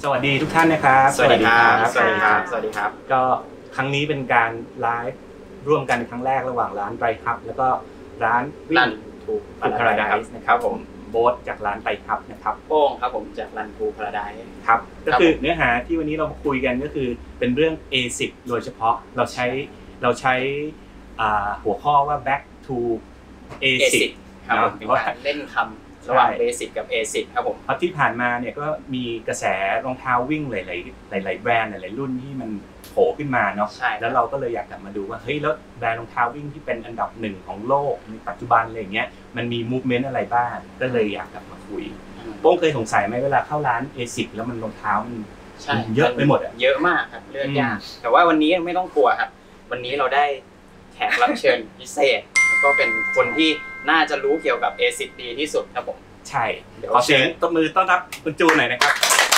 สวัสดีทุกท่านนะครับสวัสดีครับสวัสดีครับสวัสดีครับก็ครั้งนี้เป็นการไลฟ์ร่วมกันครั้งแรกระหว่างร้านไตรครับแล้วก็ร้านวิ่งทูพาราไดซ์นะครับผมโบ๊ทจากร้านไตรครับนะครับโป้งครับผมจากรันทูพาราไดซ์ครับก็คือเนื้อหาที่วันนี้เราคุยกันก็คือเป็นเรื่อง ASIC โดยเฉพาะเราใช้หัวข้อว่า back to ASIC ครับผมเป็นการเล่นคำระหว่างเบสิกกับ ASIC ครับผมเพราะที่ผ่านมาเนี่ยก็มีกระแสรองเท้าวิ่งหลายแบรนด์หลายรุ่นที่มันโผล่ขึ้นมาเนาะแล้วเราก็เลยอยากกลับมาดูว่าเฮ้ยแล้วแบรนด์รองเท้าวิ่งที่เป็นอันดับหนึ่งของโลกในปัจจุบันอะไรอย่างเงี้ยมันมีมูฟเมนต์อะไรบ้างก็เลยอยากกลับมาคุยโป้งเคยสงสัยไหมเวลาเข้าร้าน ASIC แล้วมันรองเท้ามันเยอะไปหมดอ่ะเยอะมากครับเลือกยากแต่ว่าวันนี้ไม่ต้องกลัวครับวันนี้เราได้แขกรับเชิญพิเศษแล้วก็เป็นคนที่น่าจะรู้เกี่ยวกับ ASIC ดีที่สุดครับผมใช่ขอเสียงตบมือต้อนรับคุณจูนหน่อยนะครับ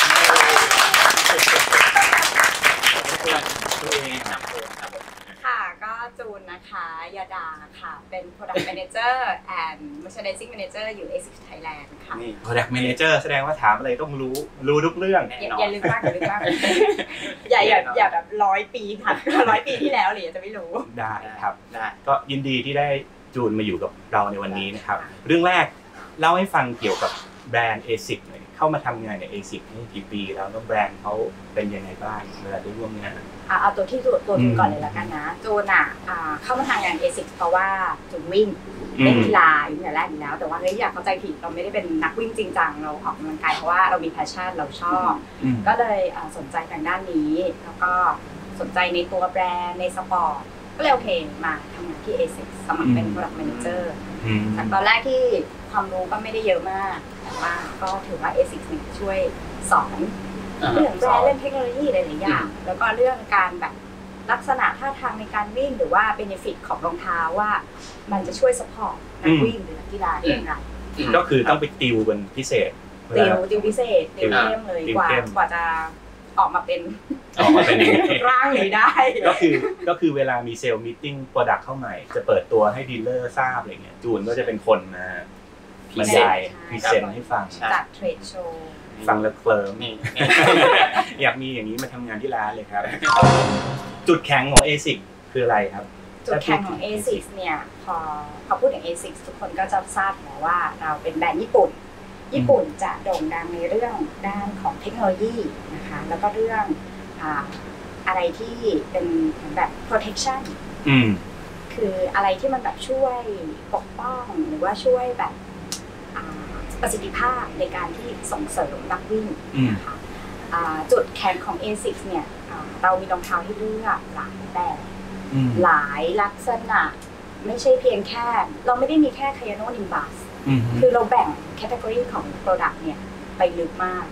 ตัวเองครับค่ะก็จูนนะคะยาดาค่ะเป็น Product Manager and Merchandising Manager อยู่ ASIC Thailand ค่ะ Product Manager แสดงว่าถามอะไรต้องรู้ทุกเรื่องอย่าลืมบ้างอย่าแบบ100 ปีผ่าน100 ปีที่แล้วหรือจะไม่รู้ได้ครับได้ก็ยินดีที่ได้จูนมาอยู่กับเราในวันนี้นะครับเรื่องแรกเล่าให้ฟังเกี่ยวกับแบรนด์ ASIC หน่อยเข้ามาทำงานใน ASIC นี่กี่ปีแล้วแบรนด์เขาเป็นยังไงบ้างเวลาได้ร่วมงานเอาตัวจูนก่อนเลยแล้วกันนะจูนเข้ามาทำงาน ASIC เพราะว่าจูนวิ่งเล่นกีฬาอยู่แต่แรกอยู่แล้วแต่ว่าเฮ้ยอยากเข้าใจผิดเราไม่ได้เป็นนักวิ่งจริงจังเราออกกำลังกายเพราะว่าเรามีแพชชั่นเราชอบก็เลยสนใจทางด้านนี้แล้วก็สนใจในตัวแบรนด์ในสปอร์ตก็เลยโอเคมาทำงานที่ ASIC สมัครเป็น Product Manager แต่ตอนแรกที่ความรู้ก็ไม่ได้เยอะมากแต่ว่าก็ถือว่า ASIC ช่วยสอนเรื่องแบรนด์เรื่องเทคโนโลยีหลายๆอย่างแล้วก็เรื่องการแบบลักษณะท่าทางในการวิ่งหรือว่าเบเนฟิตของรองเท้าว่ามันจะช่วยซัพพอร์ตนักวิ่งหรือนักกีฬาได้อย่างไรก็คือต้องไปติวกันพิเศษติวพิเศษติวเข้มเลยกว่าจะออกมาเป็นร่างนี้ได้ก็คือเวลามีเซลล์มีตติ้งโปรดักต์เข้าใหม่จะเปิดตัวให้ดีลเลอร์ทราบอะไรเงี้ยจูนก็จะเป็นคนมาบรรยายพรีเซนต์ให้ฟังจัดเทรดโชว์ฟังแล้วเคลิ้มอยากมีอย่างนี้มาทำงานที่ร้านเลยครับจุดแข็งของ ASIC คืออะไรครับจุดแข็งของ ASIC เนี่ยพอพูดถึง ASIC ทุกคนก็จะทราบแล้วว่าเราเป็นแบรนด์ญี่ปุ่นจะโด่งดังในเรื่องด้านของเทคโนโลยีนะคะแล้วก็เรื่องอะไรที่เป็นแบบ protection คืออะไรที่มันแบบช่วยปกป้องหรือว่าช่วยแบบประสิทธิภาพในการที่ส่งเสริมนักวิ่งนะคะจุดแข็งของ ASIC เนี่ยเรามีรองเท้าให้เลือกหลายแบบหลายลักษณะไม่ใช่เพียงแค่เราไม่ได้มีแค่ Kayano Nimbus คือเราแบ่งแคตตากรีของ Product เนี่ยไปลึกมาก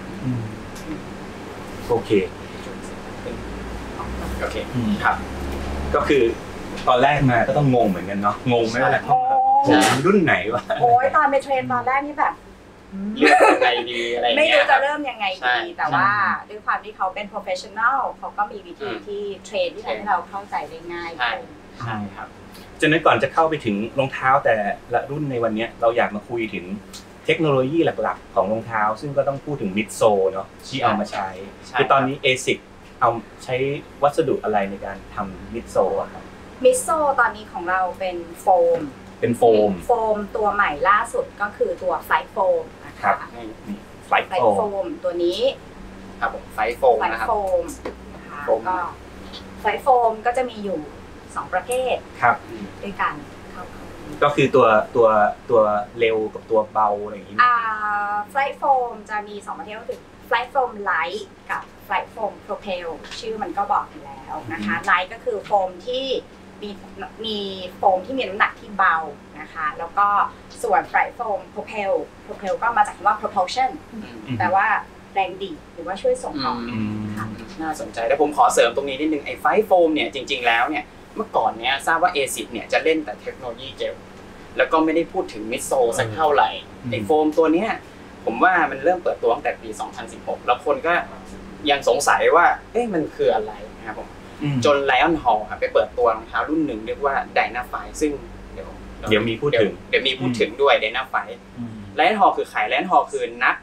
โอเคครับก็คือตอนแรกมาก็ต้องงงเหมือนกันเนาะงงไหมว่ารุ่นไหนวะโอ้ยตอนไปเทรนตอนแรกนี่แบบเลือกยังไงดีอะไรไม่รู้จะเริ่มยังไงดีแต่ว่าด้วยความที่เขาเป็น professional เขาก็มีวิธีที่เทรนที่ทำให้เราเข้าใจได้ง่ายใช่ครับฉะนั้นก่อนจะเข้าไปถึงรองเท้าแต่ละรุ่นในวันนี้เราอยากมาคุยถึงเทคโนโลยีหลักๆของรองเท้าซึ่งก็ต้องพูดถึงมิดโซเนาะที่เอามาใช้คือตอนนี้ ASIC เอาใช้วัสดุอะไรในการทำมิดโซอะครับมิดโซตอนนี้ของเราเป็นโฟมตัวใหม่ล่าสุดก็คือตัวไฟโฟมนะครับไฟโฟมตัวนี้ครับผมไฟโฟมนะครับนะคะก็ไฟโฟมก็จะมีอยู่2ประเภทครับด้วยกันก็คือตัวเร็วกับตัวเบาอะไรอย่างนี้ไฟโฟมจะมี2ประเภทก็คือไฟโฟมไลท์กับไฟโฟมโปรเพลชื่อมันก็บอกอยู่แล้วนะคะไลท์ก็คือโฟมที่มีโฟมที่มีน้ำหนักที่เบานะคะแล้วก็ส่วนไฟโฟมโปรเพลก็มาจากคำว่า propulsion แปลว่าแรงดีหรือว่าช่วยส่งต่อค่ะน่าสนใจแล้วผมขอเสริมตรงนี้นิดนึงไอ้ไฟโฟมเนี่ยจริงๆแล้วเนี่ยเมื่อก่อนเนี้ยทราบว่า ASIC เนี่ยจะเล่นแต่เทคโนโลยีเจลแล้วก็ไม่ได้พูดถึงมิดโซลสักเท่าไหร่ไอ้โฟมตัวเนี้ยผมว่ามันเริ่มเปิดตัวตั้งแต่ปี 2016 แล้วคนก็ยังสงสัยว่าเอ๊ะมันคืออะไรนะครับผมจน Lion Hall ไปเปิดตัวรองเท้ารุ่นหนึ่งเรียกว่า Dynafly ซึ่งเดี๋ยวมีพูดถึงด้วย Dynafly Lion Hall คือใคร Lion Hall คือนัก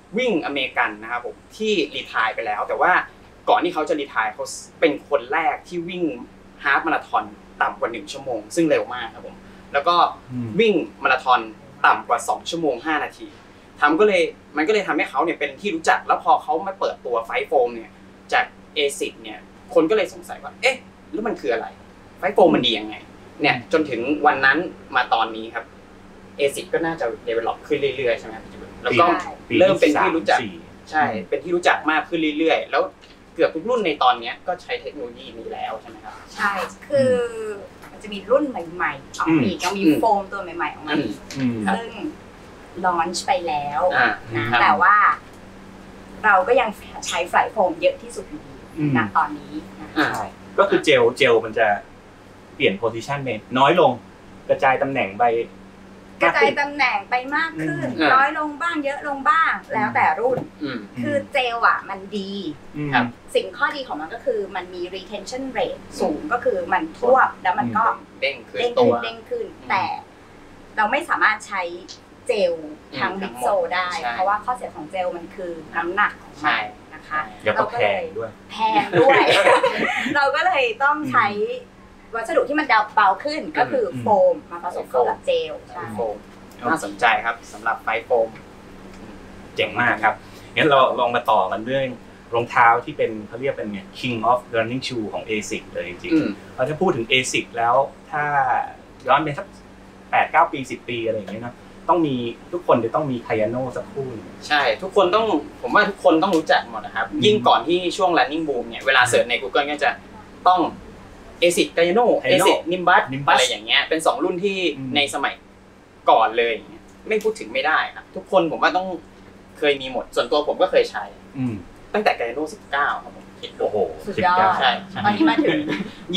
วิ่งอเมริกันนะครับผมที่รีไทร์ไปแล้วแต่ว่าก่อนที่เขาจะรีไทร์เขาเป็นคนแรกที่วิ่งฮาล์ฟมาราธอนต่ำกว่า1ชั่วโมงซึ่งเร็วมากครับผมแล้วก็วิ่งมาราธอนต่ำกว่า2ชั่วโมง5นาทีมันก็เลยทำให้เขาเนี่ยเป็นที่รู้จักแล้วพอเขามาเปิดตัวไฟโฟมเนี่ยจาก ASIC เนี่ยคนก็เลยสงสัยว่าเอ๊ะแล้วมันคืออะไรไฟโฟมมันดียังไงเนี่ยจนถึงวันนั้นมาตอนนี้ครับ ASIC ก็น่าจะ develop ขึ้นเรื่อยๆใช่ไหมครับแล้วก็เริ่มเป็นที่รู้จักใช่เป็นที่รู้จักมากขึ้นเรื่อยๆแล้วเกือบทุกรุ่นในตอนนี้ก็ใช้เทคโนโลยีนี้แล้วใช่ไหมครับใช่คือมันจะมีรุ่นใหม่ๆออกมายังมีโฟมตัวใหม่ๆออกมาซึ่งลอนช์ไปแล้วนะแต่ว่าเราก็ยังใช้ไฟโฟมเยอะที่สุดอยู่ณตอนนี้นะคะก็คือเจลมันจะเปลี่ยนโพซิชันไปน้อยลงกระจายตำแหน่งไปกระจายตำแหน่งไปมากขึ้นน้อยลงบ้างเยอะลงบ้างแล้วแต่รุ่นคือเจลอ่ะมันดีสิ่งข้อดีของมันก็คือมันมี retention rate สูงก็คือมันท่วมแล้วมันก็เด้งขึ้นแต่เราไม่สามารถใช้เจลทางบิ๊กโซได้เพราะว่าข้อเสียของเจลมันคือน้ำหนักของมันนะคะเราก็แพงด้วยเราก็เลยต้องใช้วัสดุที่มันเบาขึ้นก็คือโฟมมาผสมกับเจลใช่น่าสนใจครับสำหรับไฟโฟมเจ๋งมากครับงั้นเราลองมาต่อกันเรื่องรองเท้าที่เป็นเขาเรียกเป็นKing of Running Shoe ของ ASIC เลยจริงๆเราจะพูดถึง ASIC แล้วถ้าย้อนไปสัก 8-9 ปี 10 ปีอะไรอย่างเงี้ยเนาะต้องมีทุกคนจะต้องมีไคอาโน่สักคู่ใช่ทุกคนต้องผมว่าทุกคนต้องรู้จักหมดนะครับยิ่งก่อนที่ช่วง running boom เนี่ยเวลาเสิร์ชใน Google ก็จะต้องASIC Kayano ASIC Nimbus อะไรอย่างเงี้ยเป็น2รุ่นที่ในสมัยก่อนเลยไม่พูดถึงไม่ได้ครับทุกคนผมว่าต้องเคยมีหมดส่วนตัวผมก็เคยใช้ตั้งแต่ Kayano 19ครับผมโอ้โหสุดยอดใช่ตอนนี้มาถึง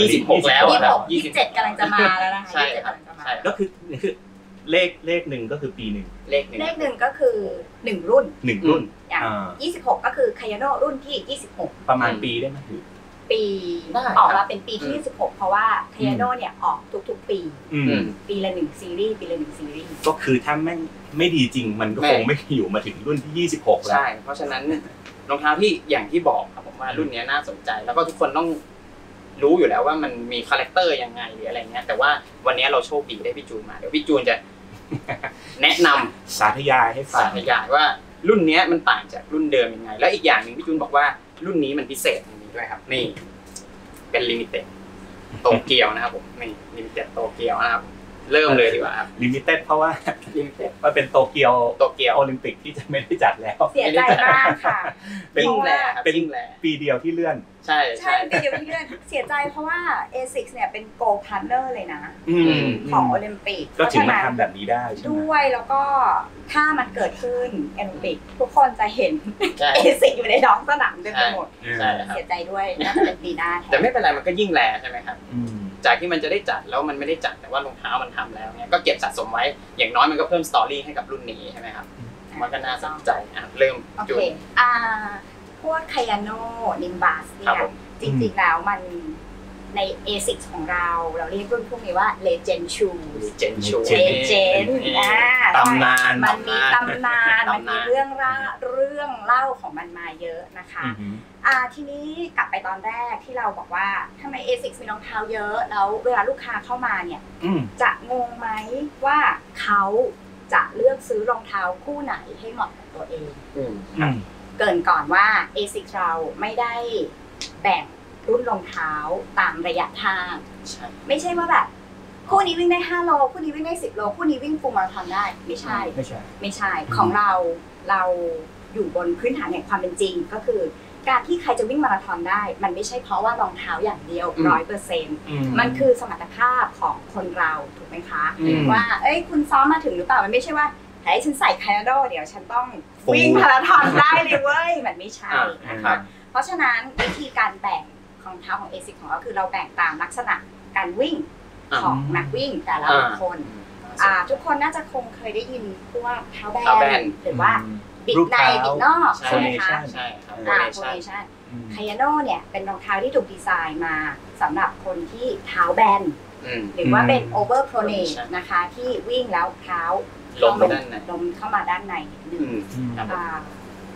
26แล้ว 27กำลังจะมาแล้วนะคะใช่ครับใช่ก็คือเลขหนึ่งก็คือปีหนึ่งเลขหนึ่งก็คือ1รุ่นอย่าง26ก็คือ Kayano รุ่นที่26 ประมาณปีได้ไหมคือปีออกมาเป็นปีที่26เพราะว่า Kayano เนี่ยออกทุกๆปีปีละ1ซีรีส์ก็คือถ้าไม่ดีจริงมันก็คงไม่อยู่มาถึงรุ่นที่26แล้วใช่เพราะฉะนั้นรองเท้าที่อย่างที่บอกครับผมว่ารุ่นนี้น่าสนใจแล้วก็ทุกคนต้องรู้อยู่แล้วว่ามันมีคาแรคเตอร์ยังไงหรืออะไรเงี้ยแต่ว่าวันนี้เราโชคดีได้พี่จูนมาเดี๋ยวพี่จูนจะแนะนำสาธยายให้ฟังสาธยายว่ารุ่นนี้มันต่างจากรุ่นเดิมยังไงและอีกอย่างนึงพี่จูนบอกว่ารุ่นนี้มันพิเศษอย่างนี้ด้วยครับนี่เป็นลิมิเต็ดโตเกียวนะครับผมนี่ลิมิเต็ดโตเกียวนะครับเริ่มเลยดีกว่าครับลิมิเต็ดเพราะว่าลิมิเต็ดมันเป็นโตเกียวโอลิมปิกที่จะไม่ได้จัดแล้วเสียใจมากค่ะเป็นปีเดียวที่เลื่อนใช่ปีเดียวที่เลื่อนเสียใจเพราะว่า ASIC เนี่ยเป็นโกลด์พาร์ทเนอร์เลยนะของโอลิมปิกก็ถึงมาทำแบบนี้ได้ใช่ไหมด้วยแล้วก็ถ้ามันเกิดขึ้นโอลิมปิกทุกคนจะเห็น ASIC อยู่ในท้องสนามเต็มไปหมดเสียใจด้วยน่าจะเป็นปีหน้าแต่ไม่เป็นไรมันก็ยิ่งแลใช่ไหมครับจากที่มันจะได้จัดแล้วมันไม่ได้จัดแต่ว่ารองเท้ามันทำแล้วเนี่ยก็เก็บสะสมไว้อย่างน้อยมันก็เพิ่มสตอรี่ให้กับรุ่นนี้ใช่ไหมครับมันก็น่าสนใจเริ่มจุดพวก Kayano Nimbus เนี่ยจริงๆแล้วมันใน ASIC ของเราเรียกรุ่นพวกนี้ว่า Legend Shoes Legend ตำนานมันมีตำนานมันมีเรื่องเล่าของมันมาเยอะนะคะทีนี้กลับไปตอนแรกที่เราบอกว่าทำไม ASIC มีรองเท้าเยอะแล้วเวลาลูกค้าเข้ามาเนี่ยจะงงไหมว่าเขาจะเลือกซื้อรองเท้าคู่ไหนให้เหมาะกับตัวเองเกินก่อนว่า ASIC เราไม่ได้แบ่งรุ่นรองเท้าตามระยะทางไม่ใช่ว่าแบบคู่นี้วิ่งได้5โลคู่นี้วิ่งได้10โลคู่นี้วิ่งฟูลมาราธอนได้ไม่ใช่ของเราอยู่บนพื้นฐานแห่งความเป็นจริงก็คือการที่ใครจะวิ่งมาราธอนได้มันไม่ใช่เพราะว่ารองเท้าอย่างเดียว 100% มันคือสมรรถภาพของคนเราถูกไหมคะว่าคุณซ้อมมาถึงหรือเปล่ามันไม่ใช่ว่าให้ฉันใส่Kayanoเดี๋ยวฉันต้องวิ่งมาราธอนได้เลยเว้ยมันไม่ใช่นะคะเพราะฉะนั้นวิธีการแบ่งรองเท้าของ ASIC ของเราคือเราแบ่งตามลักษณะการวิ่งของนักวิ่งแต่ละคนทุกคนน่าจะคงเคยได้ยินพวกเท้าแบนหรือว่าบิดในบิดนอกใช่ไหมคะใช่ Formation Kayano เนี่ยเป็นรองเท้าที่ถูกดีไซน์มาสำหรับคนที่เท้าแบนหรือว่าเป็น over pronate นะคะที่วิ่งแล้วเท้าลมเข้ามาด้านในนิดนึง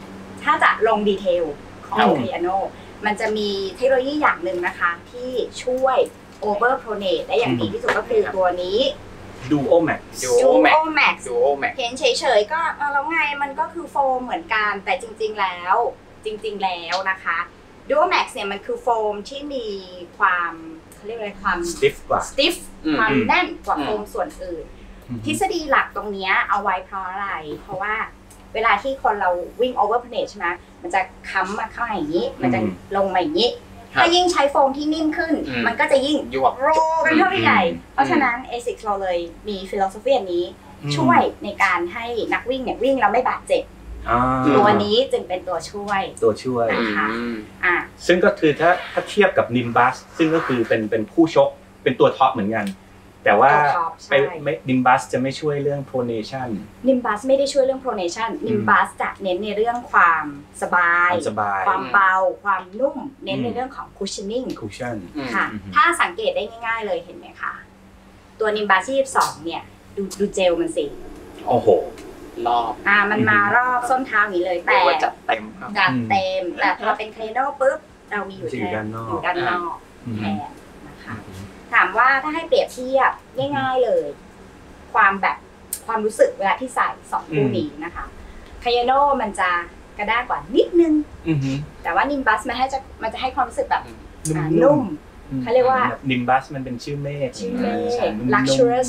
ถ้าจะลงดีเทลของ Kayano มันจะมีเทคโนโลยีอย่างหนึ่งนะคะที่ช่วย over pronate ได้อย่างดีที่สุดก็คือตัวนี้ Duo Max Duo Max เห็นเฉยๆก็แล้วไงมันก็คือโฟมเหมือนกันแต่จริงๆแล้วนะคะ Duo Max เนี่ยมันคือโฟมที่มีความเขาเรียกอะไรความ stiff กว่า stiff ความแน่นกว่าโฟมส่วนอื่นทฤษฎีหลักตรงนี้เอาไว้เพราะอะไรเพราะว่าเวลาที่คนเราวิ่ง over pronate ใช่ไหมมันจะค้ำมาข้างอย่างนี้มันจะลงมาอย่างนี้ถ้ายิ่งใช้โฟมที่นิ่มขึ้นมันก็จะยิ่งโรกันเข้าไปใหญ่เพราะฉะนั้น ASICS เราเลยมีฟิโลโซฟีอันนี้ช่วยในการให้นักวิ่งเนี่ยวิ่งแล้วไม่บาดเจ็บตัวนี้จึงเป็นตัวช่วยนะคะซึ่งก็คือถ้าเทียบกับ Nimbus ซึ่งก็คือเป็นคู่ชกเป็นตัวท็อปเหมือนกันแต่ว่าNimbus จะไม่ช่วยเรื่อง pronation Nimbus ไม่ได้ช่วยเรื่อง pronation Nimbus จะเน้นในเรื่องความสบายความเบาความนุ่มเน้นในเรื่องของ cushioning ค่ะถ้าสังเกตได้ง่ายๆเลยเห็นไหมคะตัว Nimbus 22เนี่ยดูเจลมันสิโอ้โหรอบมันมารอบส้นเท้าอย่างนี้เลยแต่จัดเต็มแต่พอเป็น Kayano ปุ๊บเรามีอยู่ด้านนอกแทนนะคะถามว่าถ้าให้เปรียบเทียบง่ายๆเลยความรู้สึกเวลาที่ใส่2คู่นี้นะคะ Kayano มันจะกระด้างกว่านิดนึงแต่ว่า Nimbus มันจะให้ความรู้สึกแบบนุ่มเขาเรียกว่า Nimbus มันเป็นชื่อเมฆ luxurious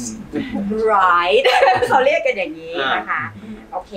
ride เขาเรียกกันอย่างนี้นะคะโอเค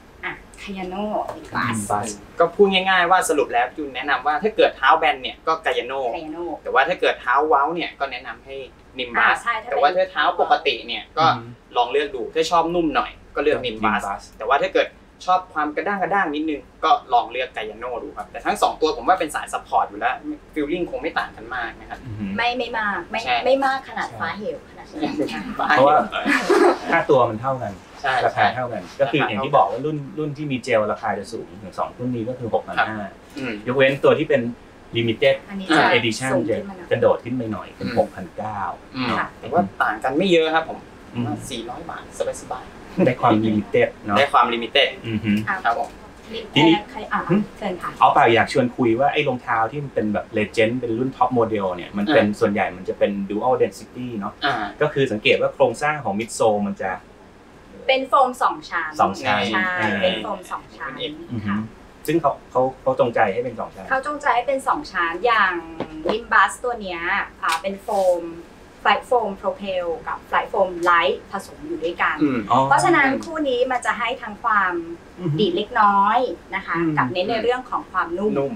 Kayano Nimbus ก็พูดง่ายๆว่าสรุปแล้วจูนแนะนำว่าถ้าเกิดเท้าแบนเนี่ยก็ Kayano แต่ว่าถ้าเกิดเท้าเว้าเนี่ยก็แนะนำให้ Nimbus แต่ว่าถ้าเท้าปกติเนี่ยก็ลองเลือกดูถ้าชอบนุ่มหน่อยก็เลือก Nimbus แต่ว่าถ้าเกิดชอบความกระด้างนิดนึงก็ลองเลือก Kayano ดูครับแต่ทั้ง2ตัวผมว่าเป็นสายซัพพอร์ตอยู่แล้วฟีลลิ่งคงไม่ต่างกันมากนะครับไม่มากขนาดฟ้าเหวขนาดนี้เพราะว่าค่าตัวมันเท่ากันราคาเท่ากันก็คืออย่างที่บอกว่ารุ่นที่มีเจลราคาจะสูงอย่าง2รุ่นนี้ก็คือ 6,500 ยกเว้นตัวที่เป็น limited edition จะกระโดดขึ้นไปหน่อยเป็น 6,900 แต่ว่าต่างกันไม่เยอะครับผม400 บาทสบายได้ความ limited เนาะได้ความ limited ครับผมทีนี้เอาไปอยากชวนคุยว่าไอ้รองเท้าที่มันเป็นแบบ legend เป็นรุ่น top model เนี่ยมันเป็นส่วนใหญ่มันจะเป็น dual density เนาะก็คือสังเกตว่าโครงสร้างของ midsole มันจะเป็นโฟม2 ชั้นใช่เป็นโฟม2 ชั้นค่ะซึ่งเขาจงใจให้เป็น2 ชั้นเขาจงใจให้เป็น2 ชั้นอย่าง Nimbus ตัวเนี้ยเป็นโฟมFlight Foam Propel กับ Flight Foam Light ผสมอยู่ด้วยกันเพราะฉะนั้นคู่นี้มันจะให้ทั้งความดีดเล็กน้อยนะคะกับเน้นในเรื่องของความนุ่ม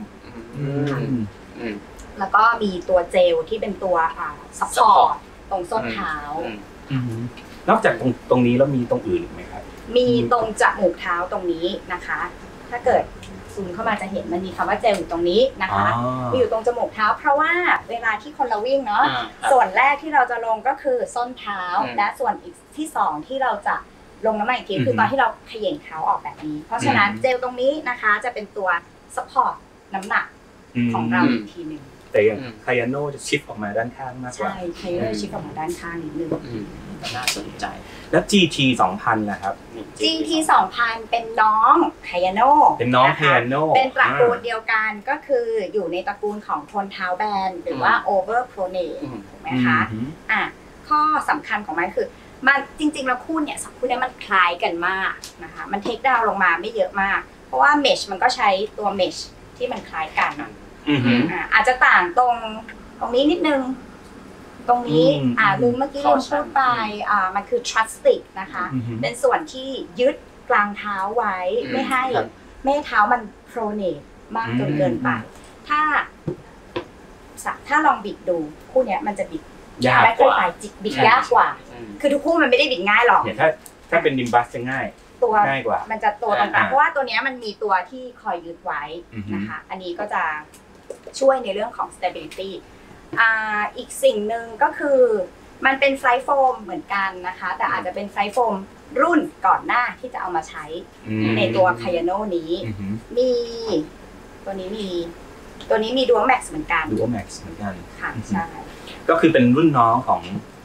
แล้วก็มีตัวเจลที่เป็นตัวซัพพอร์ตตรงส้นเท้านอกจากตรงนี้แล้วมีตรงอื่นอีกไหมครับมีตรงจมูกเท้าตรงนี้นะคะถ้าเกิดซูมเข้ามาจะเห็นมันมีคำว่าเจลอยู่ตรงนี้นะคะมีอยู่ตรงจมูกเท้าเพราะว่าเวลาที่คนเราวิ่งเนาะส่วนแรกที่เราจะลงก็คือส้นเท้าและส่วนอีกที่2ที่เราจะลงน้ำหนักอีกทีคือตอนที่เราเขย่งเท้าออกแบบนี้เพราะฉะนั้นเจลตรงนี้นะคะจะเป็นตัวซัพพอร์ตน้ำหนักของเราอีกทีนึงแต่อย่าง Kayano จะชิฟออกมาด้านข้างมากกว่าใช่ Kayano ชิฟออกมาด้านข้างนิดนึงน่าสนใจแล้ว GT 2000นะครับ GT 2000เป็นน้อง Kayano เป็นน้อง Kayano เป็นตระกูลเดียวกันก็คืออยู่ในตระกูลของคนเท้าแบนหรือว่า over pronate ถูกไหมคะข้อสำคัญของมันคือมันจริงๆแล้วคู่เนี่ย2คู่นี้มันคล้ายกันมากนะคะมันเทคดาวน์ลงมาไม่เยอะมากเพราะว่า mesh มันก็ใช้ตัว mesh ที่มันคล้ายกันอาจจะต่างตรงนี้นิดนึงตรงนี้ลืมเมื่อกี้ลืมพูดไปมันคือ trustic นะคะเป็นส่วนที่ยึดกลางเท้าไว้ไม่ให้เท้ามัน pronate มากจนเกินไปถ้าลองบิดดูคู่เนี้ยมันจะบิดยากกว่าบิดยากกว่าคือทุกคู่มันไม่ได้บิดง่ายหรอกถ้าเป็น Nimbus จะง่ายกว่ามันจะตัวตรงกลางเพราะว่าตัวนี้มันมีตัวที่คอยยึดไว้นะคะอันนี้ก็จะช่วยในเรื่องของ stability อีกสิ่งหนึ่งก็คือมันเป็นไฟโฟมเหมือนกันนะคะแต่อาจจะเป็นไฟโฟมรุ่นก่อนหน้าที่จะเอามาใช้ในตัว Kayano นี้มีตัวนี้มี Duo Max เหมือนกัน Duo Max เหมือนกันค่ะใช่ก็คือเป็นรุ่นน้องของ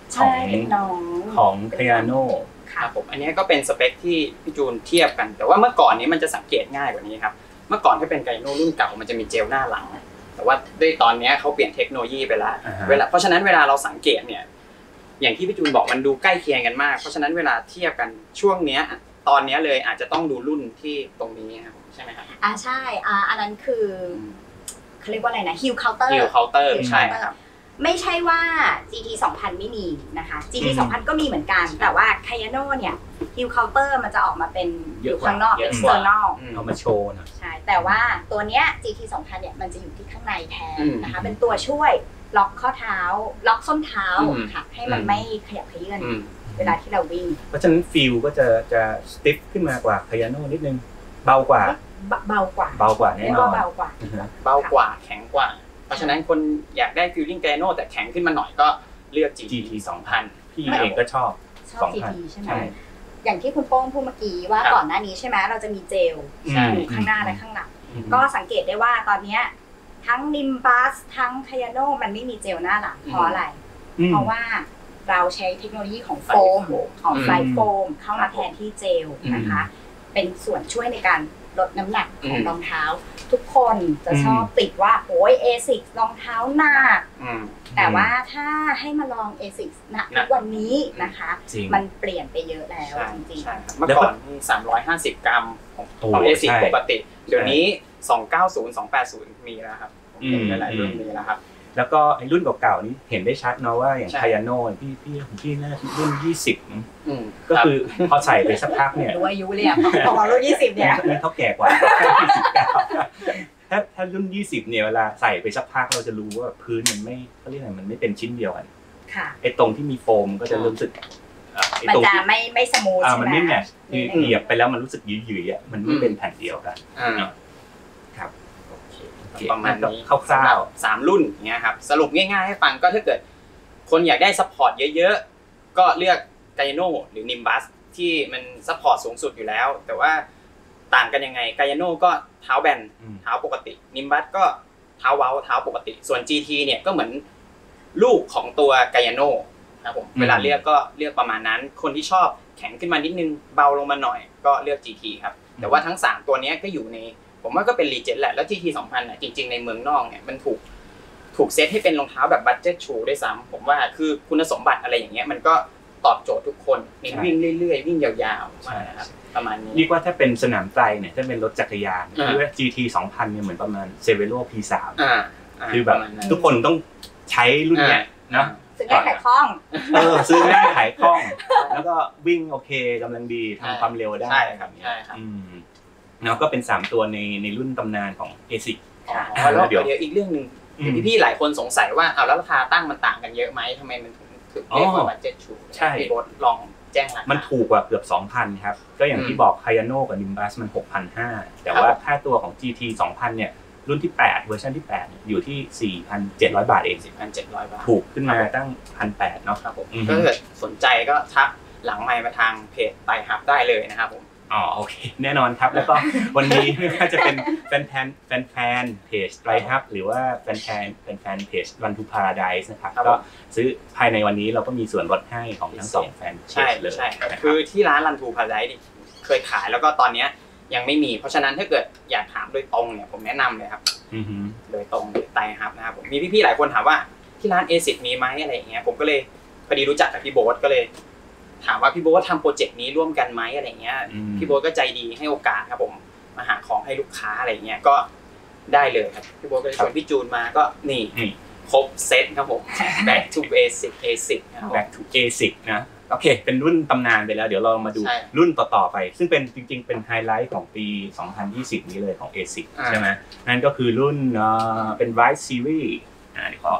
Kayano ครับผมอันนี้ก็เป็นสเปคที่พี่จูนเทียบกันแต่ว่าเมื่อก่อนนี้มันจะสังเกตง่ายกว่านี้ครับเมื่อก่อนถ้าเป็นไกโน่รุ่นเก่ามันจะมีเจลหน้าหลังแต่ว่าด้วยตอนนี้เขาเปลี่ยนเทคโนโลยีไปแล้วเพราะฉะนั้นเวลาเราสังเกตเนี่ยอย่างที่พี่จูนบอกมันดูใกล้เคียงกันมากเพราะฉะนั้นเวลาเทียบกันช่วงเนี้ยตอนนี้เลยอาจจะต้องดูรุ่นที่ตรงนี้ครับใช่ไหมครับใช่อันนั้นคือเขาเรียกว่าอะไรนะ Hill Counter ใช่ครับไม่ใช่ว่า GT 2000ไม่มีนะคะ GT 2000ก็มีเหมือนกันแต่ว่า Kayano เนี่ย Hill Counter มันจะออกมาเป็นอยู่ข้างนอก external เอามาโชว์นะใช่แต่ว่าตัวเนี้ย GT 2000เนี่ยมันจะอยู่ที่ข้างในแทนนะคะเป็นตัวช่วยล็อกข้อเท้าล็อกส้นเท้าค่ะให้มันไม่ขยับเขยื้อนเวลาที่เราวิ่งเพราะฉะนั้นฟีลก็จะสติ๊ฟขึ้นมากว่า Kayano นิดนึงเบากว่าเบากว่าแน่นอนเบากว่าแข็งกว่าเพราะฉะนั้นคนอยากได้ฟีลลิ่งไกโน่แต่แข็งขึ้นมาหน่อยก็เลือก GT 2000 พี่เองก็ชอบ GT ใช่ไหมอย่างที่คุณโป้งพูดเมื่อกี้ว่าก่อนหน้านี้ใช่ไหมเราจะมีเจลอยู่ข้างหน้าและข้างหลังก็สังเกตได้ว่าตอนนี้ทั้ง Nimbus ทั้ง Kayano มันไม่มีเจลหน้าหลังเพราะอะไรเพราะว่าเราใช้เทคโนโลยีของโฟมของไฟโฟมเข้ามาแทนที่เจลนะคะเป็นส่วนช่วยในการลดน้ำหนักของรองเท้าทุกคนจะชอบติดว่าโอ้ย A6 รองเท้าหนักแต่ว่าถ้าให้มาลอง A6 ณทุกวันนี้นะคะมันเปลี่ยนไปเยอะแล้วจริงๆเมื่อก่อนมี350 กรัมของ A6 ปกติเดี๋ยวนี้290 280มีแล้วครับหลายรุ่นมีแล้วครับแล้วก็ไอ้รุ่นเก่าๆนี้เห็นได้ชัดเนาะว่าอย่าง Kayano พี่น่ารุ่น20ก็คือพอใส่ไปสักพักเนี่ยรู้อายุเลยพอรุ่น20เนี่ยเขาแก่กว่าถ้ารุ่น20เนี่ยเวลาใส่ไปสักพักเราจะรู้ว่าพื้นมันไม่เขาเรียกอะไรมันไม่เป็นชิ้นเดียวกันไอ้ตรงที่มีโฟมก็จะรู้สึกมันจะไม่สมูทใช่ไหมมันไม่แมทช์เหยียบไปแล้วมันรู้สึกหยืดๆมันไม่เป็นแผ่นเดียวกันครับประมาณนี้คร่าวๆ3รุ่นเงี้ยครับสรุปง่ายๆให้ฟังก็ถ้าเกิดคนอยากได้ซัพพอร์ตเยอะๆก็เลือก Kayano หรือ Nimbus ที่มันซัพพอร์ตสูงสุดอยู่แล้วแต่ว่าต่างกันยังไง Kayano ก็เท้าแบนเท้าปกติ Nimbus ก็เท้าเว้าเท้าปกติส่วน GT เนี่ยก็เหมือนลูกของตัว Kayano ครับผมเวลาเลือกก็เลือกประมาณนั้นคนที่ชอบแข็งขึ้นมานิดนึงเบาลงมาหน่อยก็เลือก GT ครับแต่ว่าทั้ง3ตัวนี้ก็อยู่ในผมว่าก็เป็นรีเจนแหละแล้ว GT 2000น่ะจริงๆในเมืองนอกเนี่ยมันถูกเซตให้เป็นรองเท้าแบบบัดเจ็ตชูด้วยซ้ำผมว่าคือคุณสมบัติอะไรอย่างเงี้ยมันก็ตอบโจทย์ทุกคนวิ่งเรื่อยๆวิ่งยาวๆนะครับประมาณนี้นี่ว่าถ้าเป็นสนามไกลเนี่ยถ้าเป็นรถจักรยานคือว่า GT 2000เนี่ยเหมือนประมาณ Cervelo P3 คือแบบทุกคนต้องใช้รุ่นเนี้ยนะซื้อง่ายขายคล่องซื้อง่ายขายคล่องแล้วก็วิ่งโอเคกำลังดีทำความเร็วได้ใช่ครับเนาะก็เป็น3ตัวในรุ่นตำนานของ ASIC แล้วเดี๋ยวอีกเรื่องนึงพี่ๆหลายคนสงสัยว่าเอาแล้วราคาตั้งมันต่างกันเยอะไหมทำไมมันถึงเรียกว่าบัดเจ็ตชูใช่พี่รถลองแจ้งราคามันถูกกว่าเกือบ 2,000 ครับก็อย่างที่บอก Kayano กับ Nimbus มัน 6,500 แต่ว่าค่าตัวของ GT 2000 เนี่ยรุ่นที่8เวอร์ชันที่8อยู่ที่ 4,700 บาทเอง 4,700 บาทถูกขึ้นมาตั้ง 1,800 เนาะครับผมก็ถ้าเกิดสนใจก็ทักหลังไมค์มาทางเพจไตฮับได้เลยนะครับผมโอเคแน่นอนครับแล้วก็วันนี้ไม่ว่าจะเป็นแฟนเพจไตรฮับหรือว่าแฟนเพจ Run to Paradise นะครับก็ซื้อภายในวันนี้เราก็มีส่วนลดให้ของทั้ง2แฟนเพจเลยใช่คือที่ร้าน Run to Paradise นี่เคยขายแล้วก็ตอนนี้ยังไม่มีเพราะฉะนั้นถ้าเกิดอยากถามโดยตรงเนี่ยผมแนะนำเลยครับโดยตรงไตฮับนะครับผมมีพี่ๆหลายคนถามว่าที่ร้าน ASIC มีไหมอะไรอย่างเงี้ยผมก็เลยพอดีรู้จักกับพี่โบ๊ทก็เลยถามว่าพี่โบ๊ททำโปรเจกต์นี้ร่วมกันไหมอะไรเงี้ยพี่โบ๊ทก็ใจดีให้โอกาสครับผมมาหาของให้ลูกค้าอะไรเงี้ยก็ได้เลยครับพี่โบ๊ทก็ชวนพี่จูนมาก็นี่ครบเซตครับผม Back to Basic ASIC Back to ASIC นะโอเคเป็นรุ่นตำนานไปแล้วเดี๋ยวเรามาดูรุ่นต่อๆไปซึ่งเป็นจริงๆเป็นไฮไลท์ของปี2020นี้เลยของ ASIC ใช่ไหมนั่นก็คือรุ่นเป็น Ride Series เดี๋ยวขอ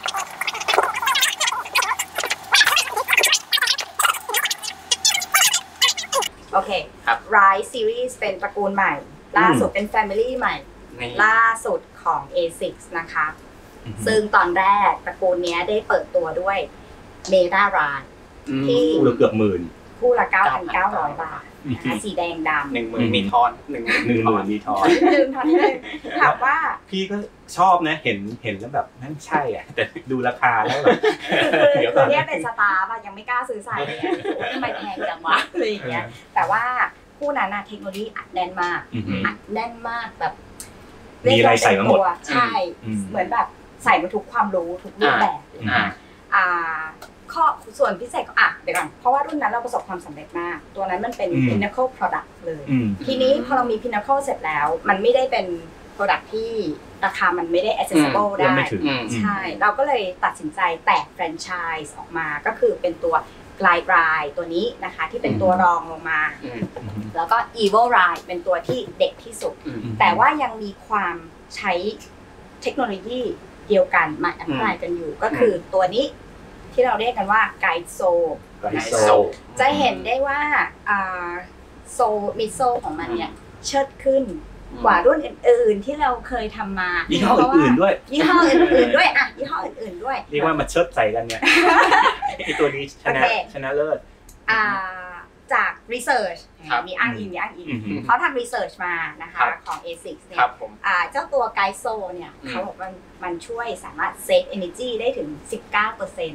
โอเคครับ Ride Series เป็นตระกูลใหม่ล่าสุดเป็น Family ใหม่ล่าสุดของ A6 นะคะซึ่งตอนแรกตระกูลนี้ได้เปิดตัวด้วย Meta Ride ที่คู่ละเกือบหมื่นคู่ละ 9,900 บาทสีแดงดำ 10,000 มีทอน 10,000 มีทอนถามว่าพี่ก็ชอบนะเห็นแล้วแบบนั่นใช่อ่ะแต่ดูราคาแล้วแบบเดี๋ยวนี้เป็นสตาร์ป่ะยังไม่กล้าซื้อใส่เลยทำไมแพงจังวะอะไรอย่างเงี้ยแต่ว่าคู่นั้นเทคโนโลยีอัดแน่นมากแบบมีอะไรใส่มาหมดใช่เหมือนแบบใส่มาทุกความรู้ทุกรูปแบบข้อส่วนพิเศษก็เดี๋ยวก่อนเพราะว่ารุ่นนั้นเราประสบความสำเร็จมากตัวนั้นมันเป็น pinnacle product เลยทีนี้พอเรามี pinnacle เสร็จแล้วมันไม่ได้เป็น product ที่ราคามันไม่ได้ accessible ได้ใช่เราก็เลยตัดสินใจแตกแฟรนไชส์ออกมาก็คือเป็นตัวกลายรายตัวนี้นะคะที่เป็นตัวรองลงมาแล้วก็ Evil Ride เป็นตัวที่เด็กที่สุดแต่ว่ายังมีความใช้เทคโนโลยีเดียวกันมาแอพพลายกันอยู่ก็คือตัวนี้ที่เราเรียกกันว่าไกด์โซจะเห็นได้ว่าโซมิโซของมันเนี่ยเชิดขึ้นกว่ารุ่นอื่นๆที่เราเคยทำมายี่ห้ออื่นๆด้วยยี่ห้ออื่นๆด้วยยี่ห้ออื่นๆด้วยเรียกว่ามาเชิดใส่กันเนี่ยไอตัวนี้ชนะเลิศจาก research มีอ้างอิงเขาทำ research มานะคะของ ASICS เนี่ยเจ้าตัวไกด์โซเนี่ยเขาบอกว่ามันช่วยสามารถ save energy ได้ถึง 19%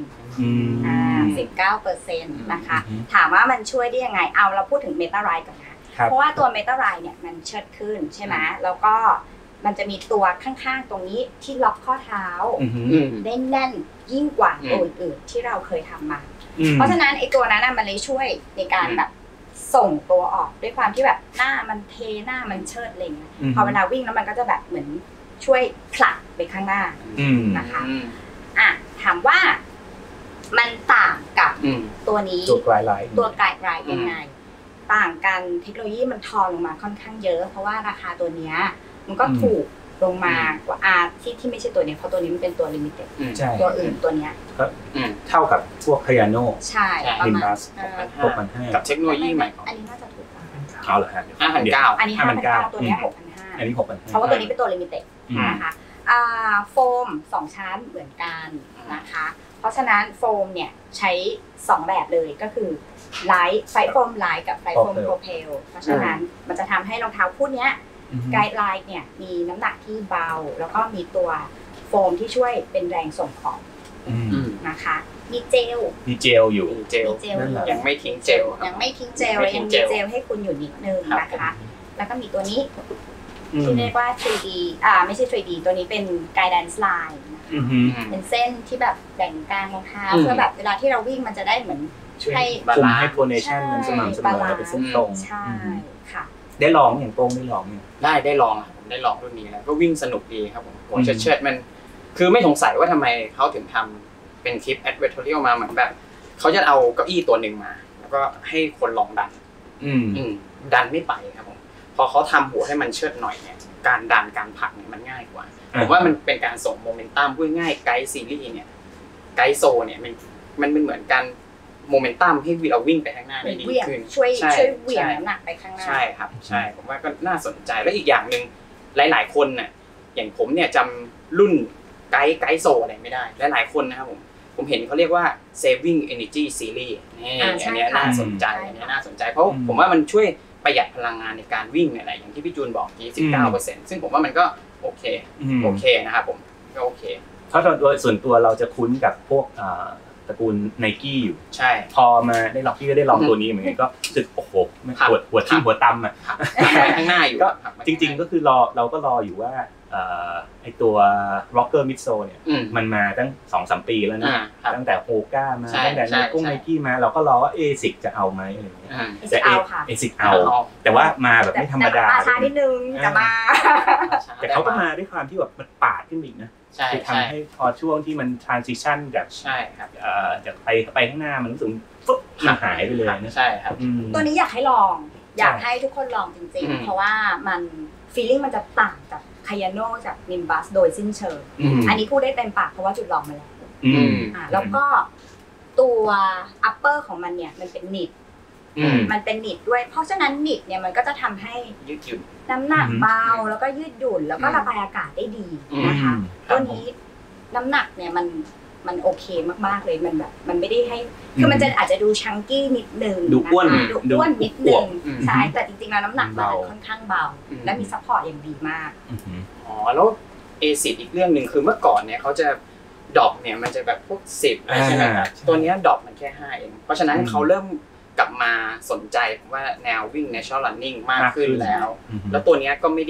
19% นะคะถามว่ามันช่วยได้ยังไงเอาเราพูดถึง Meta Ride ก่อนนะเพราะว่าตัว Meta Ride เนี่ยมันเชิดขึ้นใช่ไหมแล้วก็มันจะมีตัวข้างๆตรงนี้ที่ล็อกข้อเท้าได้แน่นยิ่งกว่าตัวอื่นๆที่เราเคยทำมาเพราะฉะนั้นไอ้ตัวนั้นมันเลยช่วยในการแบบส่งตัวออกด้วยความที่แบบหน้ามันเทหน้ามันเชิดอะไรเงี้ยพอเวลาวิ่งแล้วมันก็จะแบบเหมือนช่วยผลักไปข้างหน้านะคะถามว่ามันต่างกับตัวนี้ตัวไกด์ไลน์ยังไงต่างกันเทคโนโลยีมันทอนลงมาค่อนข้างเยอะเพราะว่าราคาตัวเนี้ยมันก็ถูกลงมากว่าที่ไม่ใช่ตัวนี้เพราะตัวนี้มันเป็นตัวลิมิเต็ดตัวอื่นตัวเนี้ยก็เท่ากับพวกคายาโน่ใช่ลิมบัส6,500 กับเทคโนโลยีใหม่อันนี้น่าจะถูกกว่าเอาเหรอฮะ 5,900 อันนี้ 5,900 ตัวนี้ 6,500 อันนี้ 6,500 เพราะว่าตัวนี้เป็นตัวลิมิเต็ดนะคะโฟม2ชั้นเหมือนกันนะคะเพราะฉะนั้นโฟมเนี่ยใช้2แบบเลยก็คือไลท์ไฟโฟมไลท์กับไฟโฟมโปรเพลเพราะฉะนั้นมันจะทำให้รองเท้าคู่นี้ไกด์ไลน์เนี่ยมีน้ำหนักที่เบาแล้วก็มีตัวโฟมที่ช่วยเป็นแรงส่งของนะคะมีเจลอยู่ยังไม่ทิ้งเจลยังมีเจลให้คุณอยู่นิดนึงนะคะแล้วก็มีตัวนี้ที่เรียกว่า 3D ไม่ใช่ 3D ตัวนี้เป็น guidance line เป็นเส้นที่แบบแบ่งกลางรองเท้าเพื่อแบบเวลาที่เราวิ่งมันจะได้เหมือนให้คุมให้ pronation มันสม่ำเสมอเป็นเส้นตรงใช่ค่ะได้ลองอย่างโป้งได้ลองได้ลองผมได้ลองรุ่นนี้แล้วก็วิ่งสนุกดีครับผมหัวเชิดมันคือไม่สงสัยว่าทำไมเขาถึงทำเป็นคลิป advertorial มาเหมือนแบบเขาจะเอาเก้าอี้ตัวหนึ่งมาแล้วก็ให้คนลองดันไม่ไปครับผมพอเขาทำหัวให้มันเชิดหน่อยเนี่ยการดันการผลักเนี่ยมันง่ายกว่าผมว่ามันเป็นการส่งโมเมนตัมพูดง่ายไกด์ซีรีส์เนี่ยไกด์โซเนี่ยมันเป็นเหมือนกันโมเมนตัมให้เราวิ่งไปข้างหน้าได้ดีขึ้นช่วยเหวี่ยงน้ำหนักไปข้างหน้าใช่ครับใช่ผมว่าก็น่าสนใจและอีกอย่างนึงหลายๆคนน่ะอย่างผมเนี่ยจำรุ่นไกด์โซอะไรไม่ได้และหลายคนนะครับผมเห็นเขาเรียกว่า saving energy series นี่อันนี้น่าสนใจเพราะผมว่ามันช่วยประหยัดพลังงานในการวิ่งอะไรอย่างที่พี่จูนบอกที่ 19% ซึ่งผมว่ามันก็โอเคนะครับผมก็โอเคเพราะโดยส่วนตัวเราจะคุ้นกับพวกตระกูล Nike อยู่ใช่พอมาได้ลองพี่ก็ได้ลองตัวนี้เหมือนกันก็รู้สึกโอ้โหหัวทิ่มหัวตำข้างหน้าอยู่ก็จริงๆก็คือเราก็รออยู่ว่าไอตัว Rocker Midsole เนี่ยมันมาตั้ง 2-3 ปีแล้วนะตั้งแต่โฮก้ามาตั้งแต่Nikeมาเราก็รอว่า ASICS จะเอาไหมอะไรอย่างเงี้ยแต่ ASICS เอาแต่ว่ามาแบบไม่ธรรมดาช้านิดนึงจะมาแต่เขาก็มาด้วยความที่แบบมันปาดขึ้นอีกนะคือทำให้พอช่วงที่มัน transition จากจากไปข้างหน้ามันรู้สึกปุ๊บมันหายไปเลยนะใช่ครับตัวนี้อยากให้ลองอยากให้ทุกคนลองจริงๆเพราะว่ามัน feeling มันจะต่างจากคายาโน่จากนิมบัสโดยสิ้นเชิงอันนี้พูดได้เต็มปากเพราะว่าจุดลองมาแล้วแล้วก็ตัว upper ของมันเนี่ยมันเป็นนิดด้วยเพราะฉะนั้นนิดเนี่ยมันก็จะทำให้ยืดหยุ่นน้ำหนักเบาแล้วก็ยืดหยุ่นแล้วก็ระบายอากาศได้ดีนะคะตัวนี้น้ำหนักเนี่ยมันโอเคมากๆเลยมันแบบมันไม่ได้ให้คือมันจะอาจจะดูชังกี้นิดนึงดูอ้วนนิดนึงใช่แต่จริงๆแล้วน้ำหนักมันค่อนข้างเบาและมีซัพพอร์ตอย่างดีมากแล้วASICSอีกเรื่องนึงคือเมื่อก่อนเนี่ยเขาจะดรอปเนี่ยมันจะแบบพวก10ใช่มั้ยครับตัวนี้ดรอปมันแค่5เองเพราะฉะนั้นเขาเริ่มกลับมาสนใจว่าแนววิ่ง natural running มากขึ้นแล้วตัวนี้ก็ไม่ได้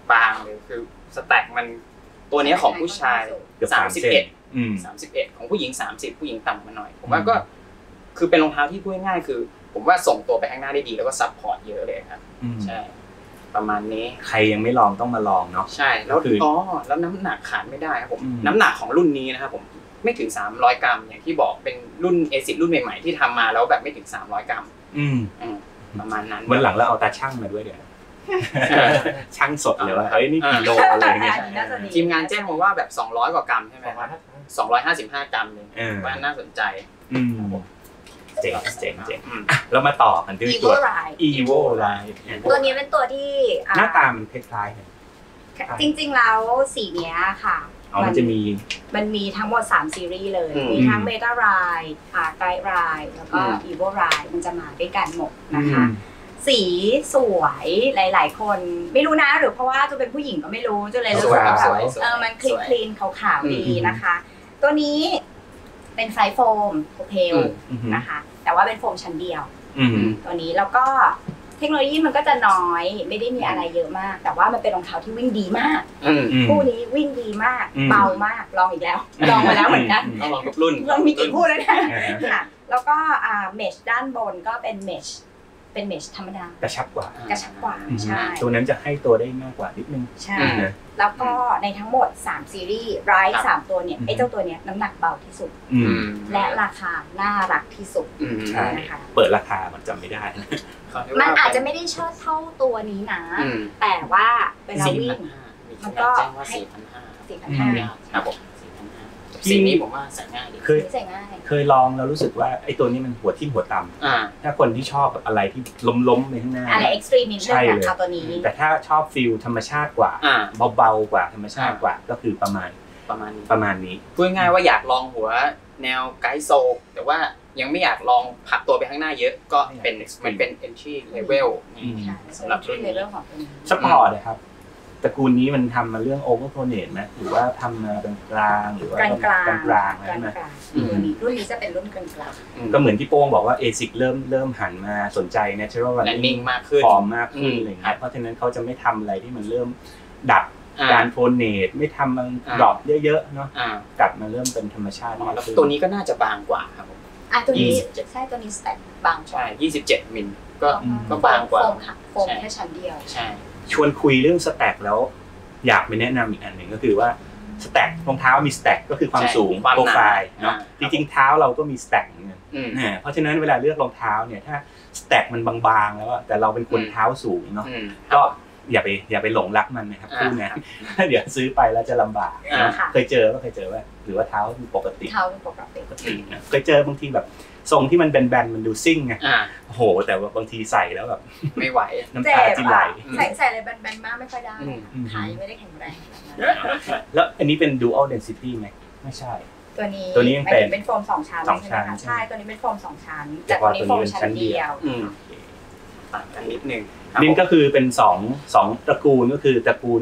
บางเลยคือสแต็กมันตัวนี้ของผู้ชาย31ของผู้หญิง30ผู้หญิงต่ำมาหน่อยผมว่าก็คือเป็นรองเท้าที่พูดง่ายๆคือผมว่าส่งตัวไปข้างหน้าได้ดีแล้วก็ซัพพอร์ตเยอะเลยครับใช่ประมาณนี้ใครยังไม่ลองต้องมาลองเนาะใช่แล้วแล้วน้ำหนักขาดไม่ได้ครับผมน้ำหนักของรุ่นนี้นะครับผมไม่ถึง300 กรัมอย่างที่บอกเป็นรุ่น A10 รุ่นใหม่ๆที่ทำมาแล้วแบบไม่ถึง300 กรัมประมาณนั้นวันหลังเราเอาตาช่างมาด้วยเดี๋ยวช่างสดเลยว่าเฮ้ยนี่กี่โลอะไรเงี้ยทีมงานแจ้งมาว่าแบบ200 กว่ากรัมใช่ไหม255 กรัมนึงว่าน่าสนใจเจ๋งแล้วมาต่อกันด้วยตัว Evo Ride ตัวนี้เป็นตัวที่หน้าตามันคล้ายๆกันจริงๆแล้วสีเนี้ยค่ะมันมีทั้งหมด3ซีรีส์เลยมีทั้ง Meta Ride Guide Ride แล้วก็ Evo Ride มันจะมาด้วยกันหมดนะคะสีสวยหลายๆคนไม่รู้นะหรือเพราะว่าจะเป็นผู้หญิงก็ไม่รู้จะเลยรู้สึกว่ามันคลีนขาวๆดีนะคะตัวนี้เป็นไฟโฟมโคเพลนะคะแต่ว่าเป็นโฟมชั้นเดียวตัวนี้แล้วก็เทคโนโลยีมันก็จะน้อยไม่ได้มีอะไรเยอะมากแต่ว่ามันเป็นรองเท้าที่วิ่งดีมากคู่นี้วิ่งดีมากเบามากลองอีกแล้วลองมาแล้วเหมือนกันลองทุกรุ่นเรามีกี่คู่แล้วเนี่ยค่ะแล้วก็เมชด้านบนก็เป็นเมชธรรมดากระชับกว่าใช่ตัวนั้นจะให้ตัวได้มากกว่านิดนึงใช่แล้วก็ในทั้งหมด3ซีรีส์ไรท์3ตัวเนี่ยไอ้เจ้าตัวเนี้ยน้ำหนักเบาที่สุดและราคาน่ารักที่สุดนะคะเปิดราคามันจำไม่ได้มันอาจจะไม่ได้เชิดเท่าตัวนี้นะแต่ว่าเวลาวิ่งมันก็ให้4,500 ครับผมสีนี้ผมว่าใส่ง่ายดีเคยลองแล้วรู้สึกว่าไอ้ตัวนี้มันหัวทิ่มหัวต่ำถ้าคนที่ชอบแบบอะไรที่ล้มๆในข้างหน้าอะไรเอ็กซ์ตรีมนิดนึงเอาตัวนี้แต่ถ้าชอบฟีลธรรมชาติกว่าเบาๆกว่าธรรมชาติกว่าก็คือประมาณนี้พูดง่ายว่าอยากลองหัวแนวไกด์โซแต่ว่ายังไม่อยากลองผักตัวไปข้างหน้าเยอะก็มันเป็น entry level สำหรับรุ่นนี้สปอร์ตนะครับตระกูลนี้มันทำมาเรื่อง overpronate ไหมหรือว่าทำมาเป็นกลางหรือว่ากลางใช่ไหมรุ่นนี้จะเป็นรุ่นกลางก็เหมือนที่โป้งบอกว่า ASIC เริ่มหันมาสนใจ natural running มากขึ้นฟอร์มมากขึ้นอะไรเงี้ยเพราะฉะนั้นเขาจะไม่ทำอะไรที่มันเริ่มดับการโพเนตไม่ทำมันดรอปเยอะๆเนาะกลับมาเริ่มเป็นธรรมชาติแล้วตัวนี้ก็น่าจะบางกว่าครับผมตัวนี้ใช่ตัวนี้สแต็กบางกว่าใช่27 มิลก็บางกว่าโฟมแค่ชั้นเดียวใช่ชวนคุยเรื่องสแต็กแล้วอยากไปแนะนำอีกอันหนึ่งก็คือว่าสแต็กรองเท้ามีสแต็กก็คือความสูงโปรไฟล์เนาะจริงๆเท้าเราก็มีสแต็กเหมือนกันเพราะฉะนั้นเวลาเลือกรองเท้าเนี่ยถ้าสแต็กมันบางๆแล้วแต่เราเป็นคนเท้าสูงเนาะก็อย่าไปหลงรักมันนะครับคู่นี้เดี๋ยวซื้อไปแล้วจะลำบากเคยเจอว่าหรือว่าเท้าปกตินะเคยเจอบางทีแบบทรงที่มันแบนๆมันดูซิ่งไงโอ้โหแต่ว่าบางทีใส่แล้วแบบไม่ไหวน้ำตาจิไหลใส่อะไรแบนๆมากไม่ค่อยได้ขายังไม่ได้แข็งแรงแล้วอันนี้เป็น dual density ไหมไม่ใช่ตัวนี้ยังเป็นโฟม2 ชั้นใช่ตัวนี้เป็นโฟม2 ชั้นแต่ตัวนี้โฟมชั้นเดียวต่างกันนิดนึงนี่ก็คือเป็น2ตระกูลก็คือตระกูล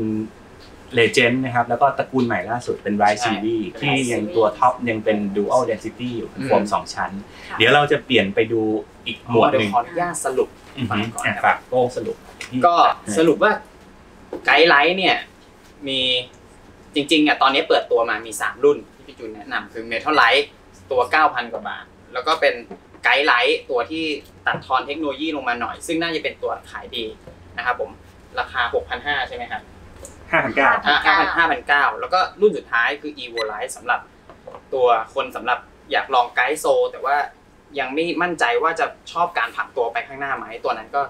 Legend นะครับแล้วก็ตระกูลใหม่ล่าสุดเป็น Ride Series ที่ยังตัวท็อปยังเป็น Dual Density อยู่โฟม2 ชั้นเดี๋ยวเราจะเปลี่ยนไปดูอีกหมวดนึงขออนุญาตสรุปฝากโก้สรุปก็สรุปว่าไกด์ไลท์เนี่ยมีจริงๆตอนนี้เปิดตัวมามี3รุ่นที่พี่จูนแนะนำคือ Metal Light ตัว 9,000 กว่าบาทแล้วก็เป็นไกด์ไลท์ตัวที่ตัดทอนเทคโนโลยีลงมาหน่อยซึ่งน่าจะเป็นตัวขายดีนะครับผมราคา 6,500 ใช่ไหมครับ5,900 แล้วก็รุ่นสุดท้ายคือ Evo Ride สำหรับตัวคนสำหรับอยากลองไกด์โซแต่ว่ายังไม่มั่นใจว่าจะชอบการผักตัวไปข้างหน้าไหมตัวนั้นก็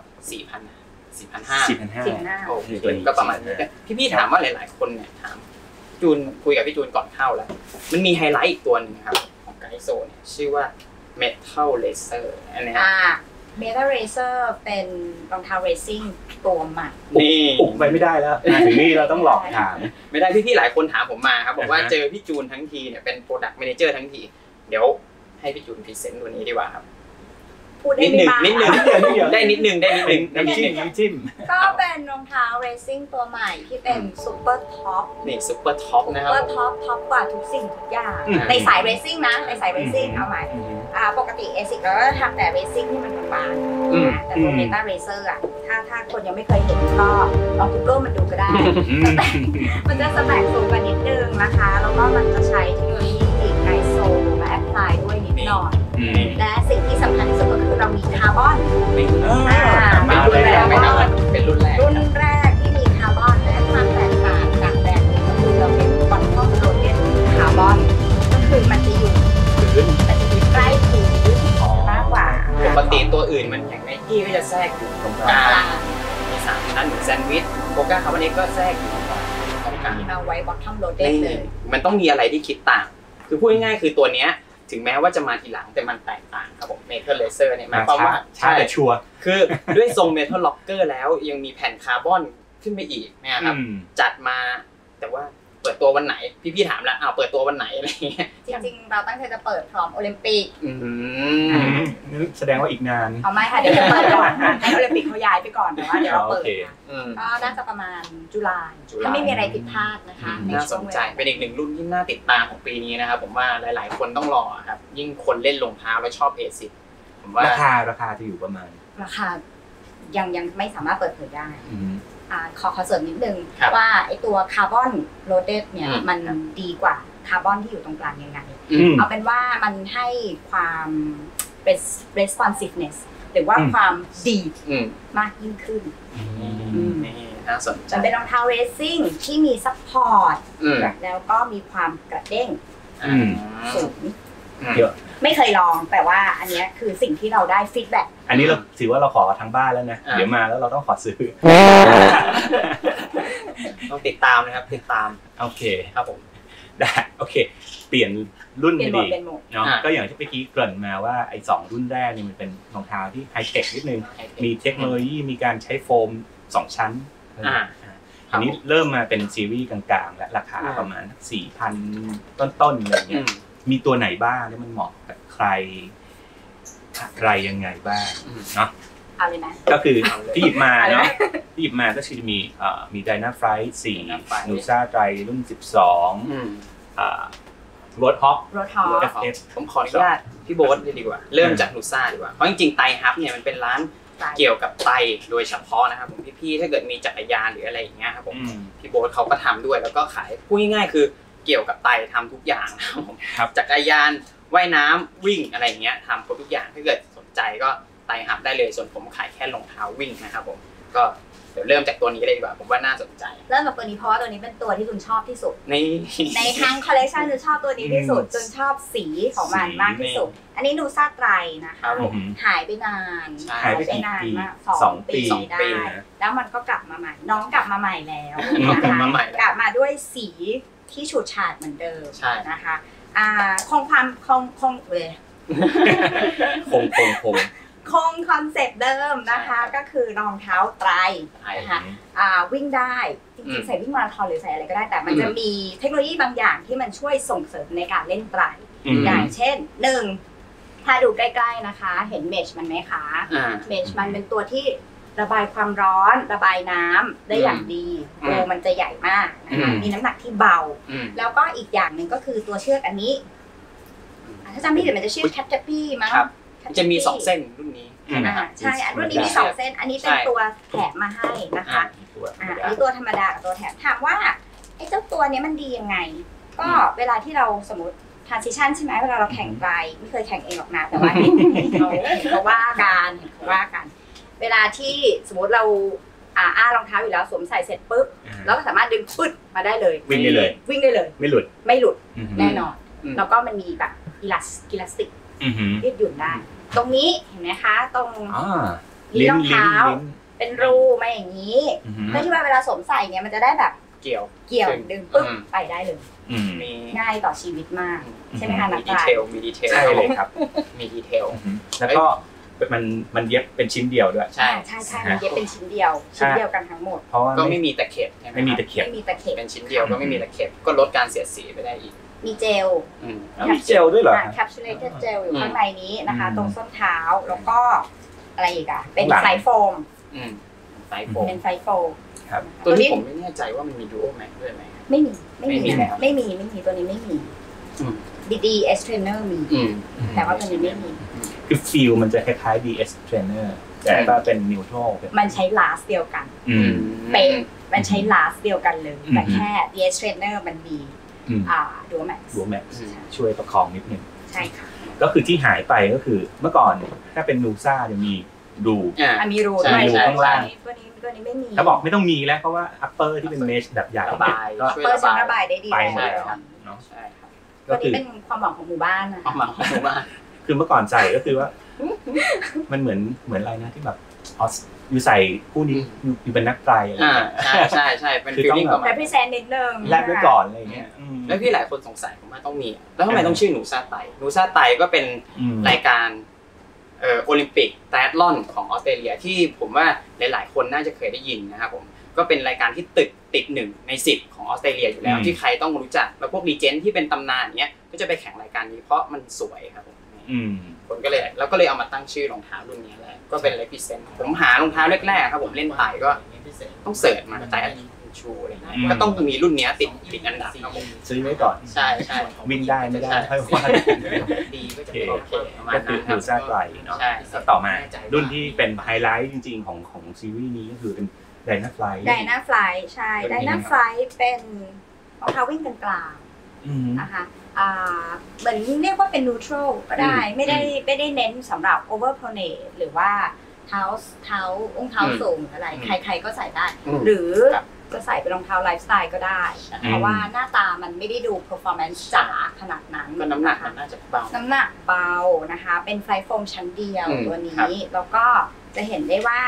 4,500 โอเคก็ประมาณนี้พี่ถามว่าหลายๆคนเนี่ยถามจูนคุยกับพี่จูนก่อนเข้าแล้วมันมีไฮไลท์อีกตัวนึงครับของไกด์โซเนี่ยชื่อว่า Metal Racer อันนี้ Metal Racer เป็นรองเท้าเรซซิ่งตัวใหม่อุบไปไม่ได้แล้วถึงนี่เราต้องหลอกถามไม่ได้พี่ๆหลายคนถามผมมาครับบอกว่าเจอพี่จูนทั้งทีเนี่ยเป็น Product Manager ทั้งทีเดี๋ยวให้พี่จูนพรีเซนต์ตัวนี้ดีกว่าครับพูพูดได้ไม่มากนิดนึงได้นิดนึงน้ำจิ้มก็เป็นรองเท้าเรซิ่งตัวใหม่ที่เป็นซูเปอร์ท็อปนี่ซูเปอร์ท็อปนะครับซูเปอร์ท็อปกว่าทุกสิ่งทุกอย่างในสายเรซิ่งนะในสายเรซิ่งเอาใหม่ปกติเอซิกเราก็ทำแต่เรซิ่งที่มันบางๆแต่ตัวเมตาเรเซอร์อ่ะถ้าคนยังไม่เคยเห็นก็ลองGoogleมันดูก็ได้มันจะสแต็กสูงกว่านิดนึงนะคะแล้วก็มันจะใช้เทคโนโลยีไกโซมาแอพพลายด้วยนิดหน่อยและสิ่งที่สำคัญที่สุดก็คือเรามีคาร์บอนเป็นรุ่นแรกที่มีคาร์บอนและความแตกต่างจากแบรนด์ก็คือเราเป็นบอททอมโรเดนคาร์บอนก็คือมันจะอยู่ใกล้พื้นมากกว่าปกติตัวอื่นมันอย่างไนกี้ก็จะแทรกอยู่ตรงกลางมี3ชั้นเหมือนแซนด์วิชโกก้าคาร์บอนเน็กก็แทรกอยู่ตรงกลางมีมาไว้บอททอมโรเดนเลยมันต้องมีอะไรที่คิดต่างคือพูดง่ายๆคือตัวเนี้ยถึงแม้ว่าจะมาทีหลังแต่มันแตกต่างครับผมเมทัลเลเซอร์เนี่ยหมายความว่าใช่ชัวร์คือด้วยทรงเมทัลล็อกเกอร์แล้วยังมีแผ่นคาร์บอนขึ้นไปอีกนะครับจัดมาแต่ว่าเปิดตัววันไหนพี่ถามแล้วเปิดตัววันไหนอะไรเงี้ยจริงๆเราตั้งใจจะเปิดพร้อมโอลิมปิกแสดงว่าอีกนานเอาไม่ค่ะเดี๋ยวจะเปิดก่อนให้โอลิมปิกเขาย้ายไปก่อนแต่ว่าเดี๋ยวเราเปิดก็น่าจะประมาณตุลาถ้าไม่มีอะไรผิดพลาดนะคะน่าสนใจเป็นอีกหนึ่งรุ่นที่น่าติดตามของปีนี้นะครับผมว่าหลายๆคนต้องรอครับยิ่งคนเล่นรองเท้าแล้วชอบASICSผมว่าราคาจะอยู่ประมาณราคายังไม่สามารถเปิดเผยได้ขอเสริมนิดนึงว่าไอตัวคาร์บอนโรเดดเนี่ยมันดีกว่าคาร์บอนที่อยู่ตรงกลางยังไงเอาเป็นว่ามันให้ความresponsiveness หรือว่าความดีมากยิ่งขึ้นน่าสนใจมันเป็นรองเท้าเรซซิ่งที่มีซัพพอร์ตแล้วก็มีความกระเด้งสูงไม่เคยลองแต่ว่าอันนี้คือสิ่งที่เราได้ฟีดแบ็กอันนี้เราถือว่าเราขอทางบ้านแล้วนะเดี๋ยวมาแล้วเราต้องขอซื้อต้องติดตามนะครับติดตามโอเคครับผมได้โอเคเปลี่ยนรุ่นพอดีเนาะก็อย่างที่เมื่อกี้เกริ่นมาว่าไอ้2รุ่นแรกนี่มันเป็นรองเท้าที่ไฮเทคนิดนึงมีเทคโนโลยีมีการใช้โฟม2ชั้นอันนี้เริ่มมาเป็นซีรีส์กลางๆและราคาประมาณ 4,000 ต้นๆอะไรเงี้ยมีตัวไหนบ้างที่มันเหมาะกับใครอะไรยังไงบ้างเนาะเอาเลยนะก็คือที่หยิบมาเนาะที่หยิบมาก็คือมีไดนาไฟท์4นูซ่าไตรรุ่น12โรดฮอคผมขออนุญาตพี่โบ๊ทดีกว่าเริ่มจากนูซ่าดีกว่าเพราะจริงๆไตฮับเนี่ยมันเป็นร้านเกี่ยวกับไตโดยเฉพาะนะครับผมพี่ๆถ้าเกิดมีจักรยานหรืออะไรอย่างเงี้ยครับผมพี่โบ๊ทเขาก็ทำด้วยแล้วก็ขายพูดง่ายๆคือเกี่ยวกับไตทำทุกอย่างนะครับผมจักรยานว่ายน้ำวิ่งอะไรอย่างเงี้ยทำครบทุกอย่างถ้าเกิดสนใจก็ไตฮับได้เลยส่วนผมขายแค่รองเท้าวิ่งนะครับผมก็เดี๋ยวเริ่มจากตัวนี้เลยดีกว่าผมว่าน่าสนใจเริ่มจากตัวนี้เพราะว่าตัวนี้เป็นตัวที่คุณชอบที่สุดในทั้งคอลเลคชันจะชอบตัวนี้ที่สุดจนชอบสีของมันมากที่สุดอันนี้นูซ่าไตรนะคะหายไปนานมาก2 ปีได้แล้วมันก็กลับมาใหม่น้องกลับมาใหม่แล้วนะคะกลับมาด้วยสีที่ฉูดฉาดเหมือนเดิมนะคะคงความคงคอนเซปต์เดิมนะคะก็คือรองเท้าไตรนะคะวิ่งได้จริงๆใส่วิ่งมาราธอนหรือใส่อะไรก็ได้แต่มันจะมีเทคโนโลยีบางอย่างที่มันช่วยส่งเสริมในการเล่นไตรอย่างเช่น1ถ้าดูใกล้ๆนะคะเห็นเมชมันไหมคะเมชมันเป็นตัวที่ระบายความร้อนระบายน้ำได้อย่างดีตัวมันจะใหญ่มากนะคะมีน้ำหนักที่เบาแล้วก็อีกอย่างหนึ่งก็คือตัวเชือกอันนี้ถ้าจำไม่ผิดมันจะชื่อแคทเจปี้มั้งจะมี2เส้นรุ่นนี้ใช่รุ่นนี้มี2เส้นอันนี้เป็นตัวแถมมาให้นะคะอันนี้ตัวธรรมดากับตัวแถมถามว่าไอ้เจ้าตัวนี้มันดียังไงก็เวลาที่เราสมมติ transition ใช่ไหมเวลาเราแข่งไกลไม่เคยแข่งเองหรอกนะแต่ว่าเขาว่ากันเวลาที่สมมติเรารองเท้าอยู่แล้วสวมใส่เสร็จปุ๊บเราก็สามารถดึงปึ๊ดมาได้เลยวิ่งได้เลยไม่หลุดแน่นอนแล้วก็มันมีแบบอิลาสติกยืดหยุ่นได้ตรงนี้เห็นไหมคะตรงลิ้นรองเท้าเป็นรูมาอย่างนี้เพื่อที่ว่าเวลาสวมใส่เนี่ยมันจะได้แบบเกี่ยวดึงปึ๊บไปได้เลยง่ายต่อชีวิตมากใช่ไหมคะนักกีฬามีดีเทลใช่เลยครับมีดีเทลแล้วก็มันเย็บเป็นชิ้นเดียวด้วยใช่มันเย็บเป็นชิ้นเดียวกันทั้งหมดก็ไม่มีตะเข็บไม่มีตะเข็บเป็นชิ้นเดียวก็ไม่มีตะเข็บก็ลดการเสียดสีไปได้อีกมีเจลมีเจลด้วยเหรอ encapsulated gel อยู่ข้างในนี้นะคะตรงส้นเท้าแล้วก็อะไรอีกอ่ะเป็นไฟโฟมเป็นไฟโฟมครับตัวนี้ผมไม่แน่ใจว่ามันมี Duo Max ด้วยไหมไม่มีตัวนี้ไม่มีดี DS Trainer มีแต่ว่าตัวนี้ไม่มีคือฟีลมันจะคล้ายๆ DS Trainer แต่ก็เป็น neutral มันใช้ last เดียวกันเป็นมันใช้ last เดียวกันเลยแต่แค่ DS Trainer มันมีDuo Max ช่วยประคองนิดนึงใช่ค่ะก็คือที่หายไปก็คือเมื่อก่อนถ้าเป็นนูซ่าจะมีรูมีรูข้างล่างตัวนี้ไม่มีถ้าบอกไม่ต้องมีแล้วเพราะว่า upper ที่เป็นเมชแบบใหญ่ระบายก็ upper จะระบายได้ดีแล้วเนาะใช่ครับตัวนี้เป็นความหวังของหมู่บ้านนะความหวังของหมู่บ้านคือเมื่อก่อนใส่ก็คือว่ามันเหมือนอะไรนะที่แบบอยู่ใส่ผู้นี้อยู่เป็นนักไตรอะไรใช่เป็นฟีลลิ่งประมาณ represent นิดนึงแลกไว้ก่อนอะไรเงี้ยแล้วพี่หลายคนสงสัยผมว่าต้องมีแล้วทำไมต้องชื่อหนูซาไตก็เป็นรายการโอลิมปิกไทแอธลอนของออสเตรเลียที่ผมว่าหลายๆคนน่าจะเคยได้ยินนะครับผมก็เป็นรายการที่ติด1 ใน 10ของออสเตรเลียอยู่แล้วที่ใครต้องรู้จักแล้วพวกลีเจนด์ที่เป็นตำนานเนี้ยก็จะไปแข่งรายการนี้เพราะมันสวยครับผมคนก็เลยเอามาตั้งชื่อรองเท้ารุ่นนี้แหละก็เป็น represent ผมหารองเท้าแรกๆครับผมเล่นไต่ก็ต้องเสิร์ชมาไต่ชูอะไรเงี้ยก็ต้องมีรุ่นนี้ติดอันดับครับผมซื้อไว้ก่อนใช่วิ่งได้ไม่ได้ค่อยว่าดีก็จะโอเคก็คือดูซ่าไกลเนาะต่อมารุ่นที่เป็นไฮไลท์จริงๆของซีรีส์นี้ก็คือเป็นไดนาไฟใช่ไดนาไฟเป็นรองเท้าวิ่งกลางๆนะคะเหมือนเรียกว่าเป็น neutral ก็ได้ไม่ได้เน้นสำหรับ overpronate หรือว่าเท้าองเท้าสูงอะไรใครๆก็ใส่ได้หรือจะใส่เป็นรองเท้าไลฟ์สไตล์ก็ได้เพราะว่าหน้าตามันไม่ได้ดู performance จ๋าขนาดนั้นก็น้ำหนักน่าจะเบาน้ำหนักเบานะคะเป็นไฟโฟมชั้นเดียวตัวนี้แล้วก็จะเห็นได้ว่า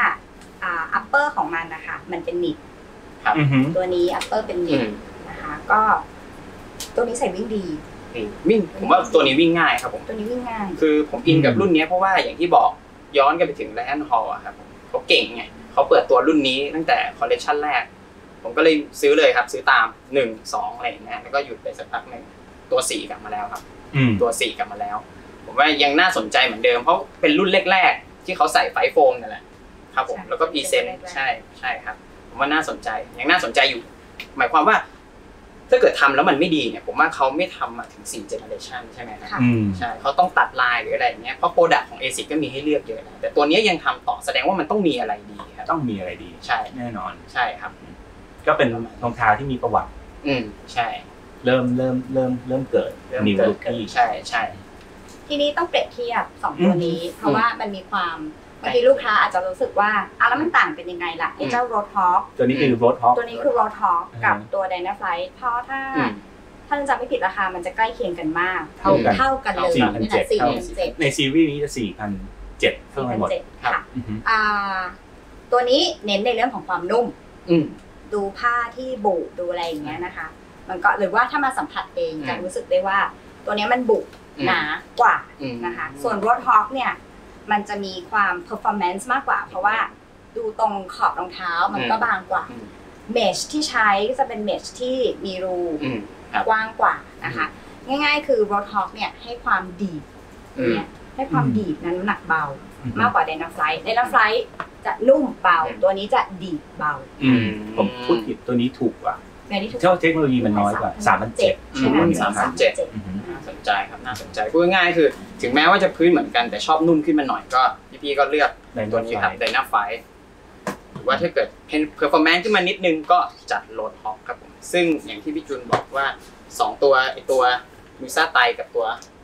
upper ของมันนะคะมันเป็นนิดตัวนี้ upper เป็นนิดนะคะก็ตัวนี้ใส่วิ่งดีวิ่งผมว่าตัวนี้วิ่งง่ายครับผมตัวนี้วิ่งง่ายคือผมอินกับรุ่นนี้เพราะว่าอย่างที่บอกย้อนกันไปถึงไลออนฮอลล์ครับผมเขาเก่งไงเขาเปิดตัวรุ่นนี้ตั้งแต่คอลเลคชันแรกผมก็เลยซื้อเลยครับซื้อตาม1 2อะไรอย่างเงี้ยแล้วก็หยุดไปสักพักนึงตัว4กลับมาแล้วครับตัว4กลับมาแล้วผมว่ายังน่าสนใจเหมือนเดิมเพราะเป็นรุ่นแรกๆที่เขาใส่ไฟโฟมนั่นแหละครับผมแล้วก็พรีเซนต์ใช่ครับผมว่าน่าสนใจยังน่าสนใจอยู่หมายความว่าถ้าเกิดทำแล้วมันไม่ดีเนี่ยผมว่าเขาไม่ทำมาถึง4 generation ใช่ไหมครับใช่เขาต้องตัดลายหรืออะไรอย่างเงี้ยเพราะโปรดักต์ของ ASICS ก็มีให้เลือกเยอะนะแต่ตัวนี้ยังทำต่อแสดงว่ามันต้องมีอะไรดีครับต้องมีอะไรดีใช่แน่นอนใช่ครับก็เป็นรองเท้าที่มีประวัติใช่เริ่มเกิดนิวลุคที่ใช่ทีนี้ต้องเปรียบเทียบ2ตัวนี้เพราะว่ามันมีความบางทีลูกค้าอาจจะรู้สึกว่าแล้วมันต่างเป็นยังไงล่ะไอ้เจ้า Roadhog ตัวนี้คือ Roadhog ตัวนี้คือ Roadhog กับตัว Dynafly เพราะถ้าจำไม่ผิดราคามันจะใกล้เคียงกันมากเท่ากันเลย 4,700ในซีรีส์นี้จะ4,700เท่ากันหมดค่ะตัวนี้เน้นในเรื่องของความนุ่มดูผ้าที่บุดูอะไรอย่างเงี้ยนะคะมันก็หรือว่าถ้ามาสัมผัสเองจะรู้สึกได้ว่าตัวนี้มันบุหนากว่านะคะส่วน Roadhog เนี่ยมันจะมีความ performance มากกว่าเพราะว่าดูตรงขอบรองเท้ามันก็บางกว่าเมชที่ใช้ก็จะเป็นเมชที่มีรูกว้างกว่านะคะง่ายๆคือ Roadhog เนี่ยให้ความดีดเนี่ยให้ความดีดน้ำหนักเบามากกว่า Dynafly จะนุ่มเบาตัวนี้จะดีดเบาผมพูดผิดตัวนี้ถูกกว่าเท่าเทคโนโลยีมันน้อยกว่า 3,700 น่าสนใจครับน่าสนใจพูดง่ายๆคือถึงแม้ว่าจะพื้นเหมือนกันแต่ชอบนุ่มขึ้นมาหน่อยก็พี่ก็เลือกตัวนี้ครับ Dynafly หรือว่าถ้าเกิดเป็น performance ขึ้นมานิดนึงก็จัด Roadhog ครับผมซึ่งอย่างที่พี่จุนบอกว่า2ตัวไอตัวมิซ่าไตกับตัว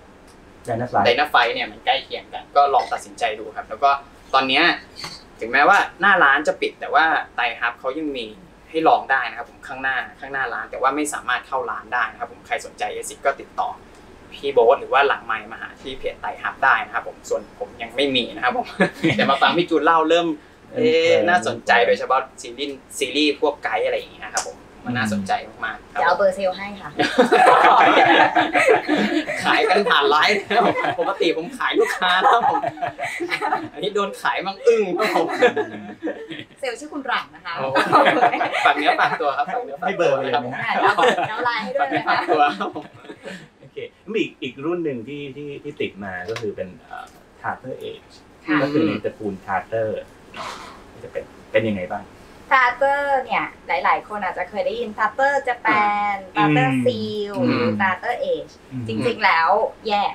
Dynafly เนี่ยมันใกล้เคียงกันก็ลองตัดสินใจดูครับแล้วก็ตอนนี้ถึงแม้ว่าหน้าร้านจะปิดแต่ว่าไตฮับเขายังมีให้ลองได้นะครับผมข้างหน้าร้านแต่ว่าไม่สามารถเข้าร้านได้นะครับผมใครสนใจASICSก็ติดต่อพี่โบ๊ทหรือว่าหลังไมค์มาหาที่เพจไตฮับได้นะครับผมส่วนผมยังไม่มีนะครับผมแต่มาฟังพี่จูนเล่าเริ่มน่าสนใจโดยเฉพาะซีรีส์พวกไกด์อะไรอย่างเงี้ยครับผมมันน่าสนใจมากๆจะเอาเบอร์เซลให้ค่ะขายกันผ่านไลฟ์แล้วปกติผมขายลูกค้าครับผมอันนี้โดนขายมั่งอึ้งครับผมเซลชื่อคุณหลังนะคะฝากเนื้อฝากตัวครับฝากเนื้อฝากให้เบอร์ไปเลยไหมแล้วไลน์ให้ด้วยนะคะโอเคมีอีกรุ่นหนึ่งที่ติดมาก็คือเป็นTartar Age ก็คือในตระกูล Tartar จะเป็นยังไงบ้าง Tartar เนี่ยหลายๆคนอาจจะเคยได้ยิน Tartar Japan Tartar Seal หรือ Tartar Age จริงๆแล้วแยก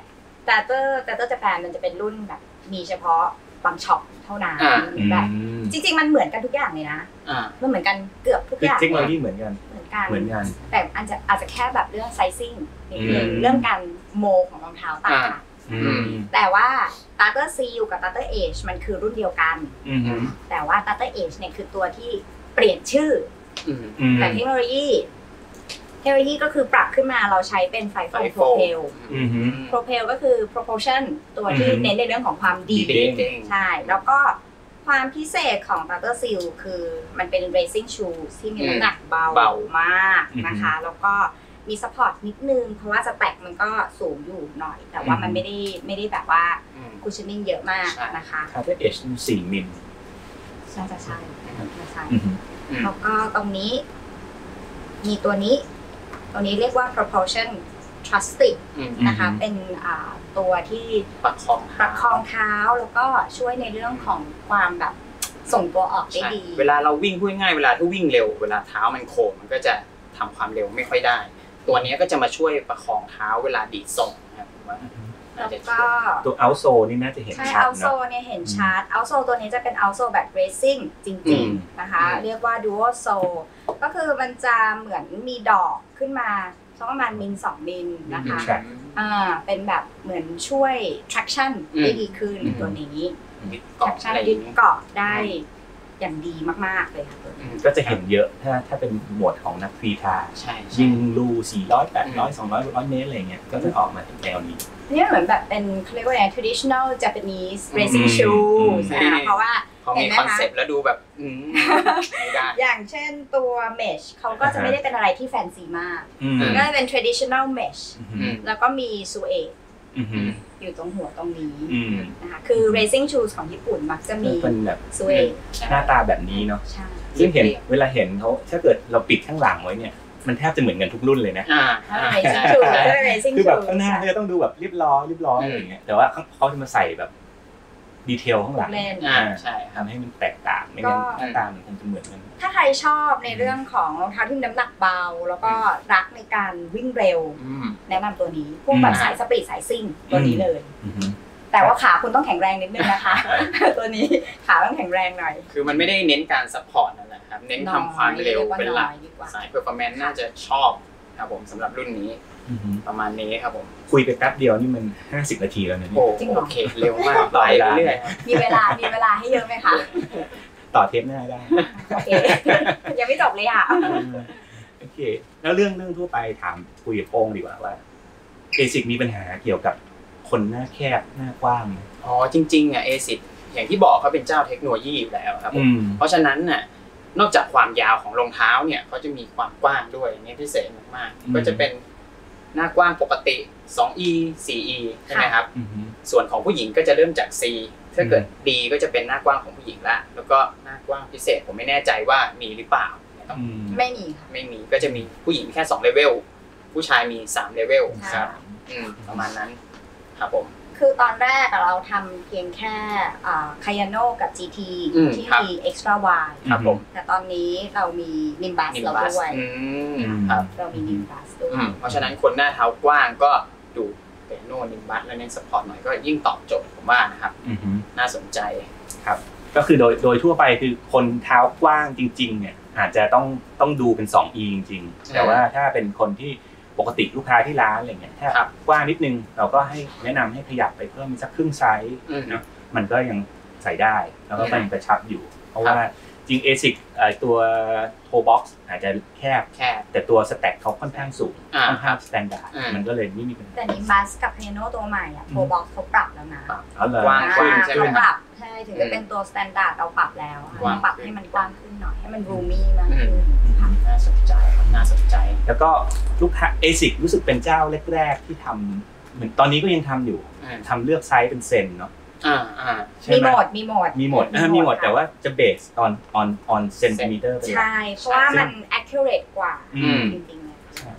Tartar Japan มันจะเป็นรุ่นแบบมีเฉพาะบางช็อปเท่านั้นแบบจริงๆมันเหมือนกันทุกอย่างเลยนะมันเหมือนกันเกือบทุกอย่างเทคโนโลยีเหมือนกันแต่อาจจะแค่แบบเรื่องไซซิ่งนิดนึงเรื่องการโมของรองเท้าต่างกันแต่ว่า Tartar Seal กับ Tartar Age มันคือรุ่นเดียวกันแต่ว่า Tartar Age เนี่ยคือตัวที่เปลี่ยนชื่อแต่เทคโนโลยีก็คือปรับขึ้นมาเราใช้เป็นไฟโฟมโปรเพลก็คือ propulsion ตัวที่เน้นในเรื่องของความดีใช่แล้วก็ความพิเศษของ Tartar Seal คือมันเป็น racing shoe ที่มีน้ำหนักเบามากนะคะแล้วก็มีซัพพอร์ตนิดนึงเพราะว่าสแต็กมันก็สูงอยู่หน่อยแต่ว่ามันไม่ได้แบบว่าคุชชั่นนิ่งเยอะมากนะคะ Tartar Age 4 มิลน่าจะใช่แล้วก็ตรงนี้มีตัวนี้เรียกว่า propulsion trusting นะคะเป็นตัวที่ประคองเท้าแล้วก็ช่วยในเรื่องของความแบบส่งตัวออกได้ดีเวลาเราวิ่งพูดง่ายเวลาที่วิ่งเร็วเวลาเท้ามันโค้งมันก็จะทำความเร็วไม่ค่อยได้ตัวนี้ก็จะมาช่วยประคองเท้าเวลาดีดส่งนะครับว่าแล้วก็ตัว outsole นี่น่าจะเห็นชัดนะใช่ outsole เนี่ยเห็นชัด outsole ตัวนี้จะเป็น outsole แบบ racing จริงๆนะคะเรียกว่า dual sole ก็คือมันจะเหมือนมีดอกขึ้นมาประมาณมิล2มิลนะคะเป็นแบบเหมือนช่วย traction ได้ดีขึ้นตัวนี้ traction ยึดเกาะได้อย่างดีมากๆเลยค่ะก็จะเห็นเยอะถ้าเป็นหมวดของนักกรีฑายิงลู400 800 200 100 เมตรอะไรเงี้ยก็จะออกมาถึงแนวนี้นี่เหมือนแบบเป็นเขาเรียกว่าไง traditional Japanese racing shoe เพราะว่าเขามีคอนเซ็ปต์แล้วดูแบบอย่างเช่นตัว mesh เขาก็จะไม่ได้เป็นอะไรที่แฟนซีมากก็จะเป็น traditional mesh แล้วก็มี suede อยู่ตรงหัวตรงนี้นะคะคือ racing shoes ของญี่ปุ่นมักจะมี suede หน้าตาแบบนี้เนาะซึ่งเห็นเวลาเห็นเขาถ้าเกิดเราปิดข้างหลังไว้เนี่ยมันแทบจะเหมือนกันทุกรุ่นเลยนะคือแบบข้างหน้าก็ต้องดูแบบเรียบร้อยอะไรอย่างเงี้ยแต่ว่าเขาจะมาใส่แบบดีเทลข้างหลังใช่ทำให้มันแตกต่างไม่งั้นหน้าตามันคงจะเหมือนกันถ้าใครชอบในเรื่องของรองเท้าที่น้ำหนักเบาแล้วก็รักในการวิ่งเร็วแนะนำตัวนี้พวกแบบสายสปีดสายซิ่งตัวนี้เลยแต่ว่าขาคุณต้องแข็งแรงนิดนึงนะคะตัวนี้ขาต้องแข็งแรงหน่อยคือมันไม่ได้เน้นการซัพพอร์ตนั่นแหละครับเน้นทำความเร็วเป็นหลักสายเพอร์ฟอร์แมนซ์น่าจะชอบครับผมสำหรับรุ่นนี้ประมาณนี้ครับผมคุยไปแป๊บเดียวนี่มัน50 นาทีแล้วเนี่ยโอเคเร็วมากต่อเรื่อยๆมีเวลาให้เยอะไหมคะต่อเทปหน้าได้โอเคยังไม่จบเลยอ่ะโอเคแล้วเรื่องทั่วไปถามคุยกับโป้งดีกว่าว่าเอซิกมีปัญหาเกี่ยวกับคนหน้าแคบหน้ากว้างอ๋อจริงๆอ่ะเอซิกอย่างที่บอกเขาเป็นเจ้าเทคโนโลยีอยู่แล้วครับเพราะฉะนั้นน่ะนอกจากความยาวของรองเท้าเนี่ยเขาจะมีความกว้างด้วยนี่พิเศษมากๆก็จะเป็นหน้ากว้างปกติ 2E 4E ใช่ไหมครับส่วนของผู้หญิงก็จะเริ่มจาก C ถ้าเกิด D ก็จะเป็นหน้ากว้างของผู้หญิงละแล้วก็หน้ากว้างพิเศษผมไม่แน่ใจว่ามีหรือเปล่าไม่มีค่ะไม่มีก็จะมีผู้หญิงแค่2เลเวลผู้ชายมี3เลเวลครับประมาณนั้นครับผมคือตอนแรกเราทำเพียงแค่คายาโน่กับ GT ที่มี extra wide ครับผมแต่ตอนนี้เรามี Nimbus เราด้วยครับเรามี Nimbus ด้วยเพราะฉะนั้นคนหน้าเท้ากว้างก็ดูเปโน่ Nimbus แล้วเน้น support หน่อยก็ยิ่งตอบโจทย์ผมว่านะครับน่าสนใจครับก็คือโดยทั่วไปคือคนเท้ากว้างจริงๆเนี่ยอาจจะต้องดูเป็น 2E จริงๆแต่ว่าถ้าเป็นคนที่ปกติลูกค้าที่ร้านอะไรเงี้ยถ้ากว้างนิดนึงเราก็ให้แนะนำให้ขยับไปเพิ่มสักครึ่งไซส์เนาะมันก็ยังใส่ได้แล้วก็มันกระชับอยู่เพราะว่าจริง ASIC ตัวโทบ็อกซ์อาจจะแคบแต่ตัวสแต็กเขาค่อนข้างสูงค่อนข้างสแตนดาร์ดมันก็เลยไม่มีปัญหาแต่นี้บัสกับเพโนตัวใหม่อะโทบ็อกซ์เขาปรับแล้วนะกว้างขึ้นใช่ไหมปรับใช่ถึงจะเป็นตัวสแตนดาร์ดเราปรับแล้วปรับให้มันกว้างขึ้นหน่อยให้มันรูมี่มากขึ้นน่าสนใจแล้วก็ลูกค้า ASIC รู้สึกเป็นเจ้าแรกๆที่ทำเหมือนตอนนี้ก็ยังทำอยู่ทำเลือกไซส์เป็นเซนเนาะมีหมดแต่ว่าจะเบสon เซนติเมตรใช่เพราะว่ามัน accurate กว่าจริง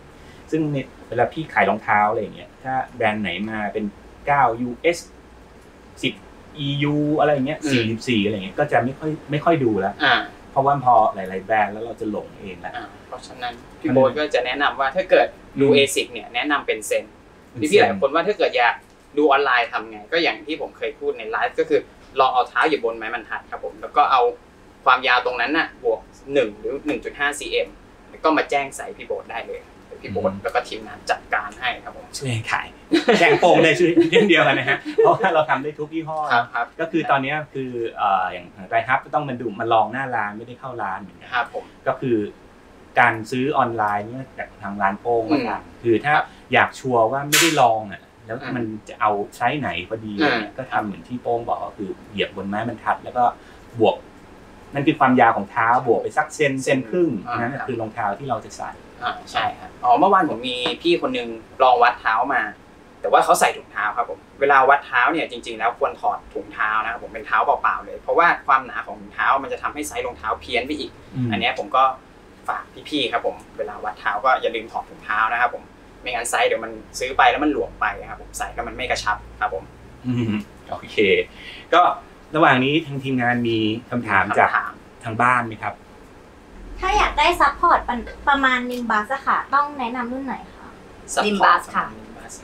ซึ่งเวลาพี่ขายรองเท้าอะไรอย่างเงี้ยถ้าแบรนด์ไหนมาเป็น9 US 10 EU อะไรอย่างเงี้ย44อะไรอย่างเงี้ยก็จะไม่ค่อยดูแล้วเพราะว่าพอหลายๆแบรนด์แล้วเราจะหลงเองแล้วเพราะฉะนั้นพี่โบ๊ทก็จะแนะนำว่าถ้าเกิดดู ASIC เนี่ยแนะนำเป็นเซนพี่หลายคนว่าถ้าเกิดอยากดูออนไลน์ทำไงก็อย่างที่ผมเคยพูดในไลฟ์ก็คือลองเอาเท้าอยู่บนไม้บรรทัดครับผมแล้วก็เอาความยาวตรงนั้นน่ะบวก1หรือ 1.5 cm แล้วก็มาแจ้งใส่พี่โบ๊ทได้เลยพี่โบ๊ทแล้วก็ทีมงานจัดการให้ครับผมช่วยขายแจ้งโป่งได้ช่วยเดียวกันนะฮะเพราะว่าเราทำได้ทุกยี่ห้อก็คือตอนนี้คืออย่างไรฮับก็ต้องมาลองหน้าร้านไม่ได้เข้าร้านเหมือนกันครับผมก็คือการซื้อออนไลน์เนี่ยจากทางร้านโป้งมาทำคือถ้าอยากชัวร์ว่าไม่ได้ลองอ่ะแล้วมันจะเอาไซส์ไหนพอดีเนี่ยก็ทำเหมือนที่โป้งบอกก็คือเหยียบบนไม้บรรทัดแล้วก็บวกนั่นคือความยาวของเท้าบวกไปสักเซนครึ่งนั่นคือรองเท้าที่เราจะใส่ใช่ครับเมื่อวานผมมีพี่คนนึงลองวัดเท้ามาแต่ว่าเขาใส่ถุงเท้าครับผมเวลาวัดเท้าเนี่ยจริงๆแล้วควรถอดถุงเท้านะครับผมเป็นเท้าเปล่าๆเลยเพราะว่าความหนาของถุงเท้ามันจะทำให้ไซส์รองเท้าเพี้ยนไปอีกอันนี้ผมก็ฝากพี่ๆครับผมเวลาวัดเท้าก็อย่าลืมถอดถุงเท้านะครับผมไม่งั้นไซส์เดี๋ยวมันซื้อไปแล้วมันหลวมไปครับผมใส่แล้วมันไม่กระชับครับผมโอเคก็ระหว่างนี้ทางทีมงานมีคำถามจากทางบ้านไหมครับถ้าอยากได้ซัพพอร์ตประมาณนิมบัสค่ะต้องแนะนำรุ่นไหนคะนิมบัสค่ะ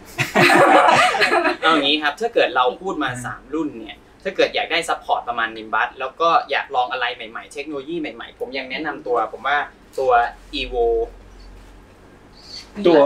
เอาอย่างนี้ครับถ้าเกิดเราพูดมา3รุ่นเนี่ยถ้าเกิดอยากได้ซัพพอร์ตประมาณนิมบัสแล้วก็อยากลองอะไรใหม่ๆเทคโนโลยีใหม่ๆผมยังแนะนำตัวผมว่าตัว Evo ตัว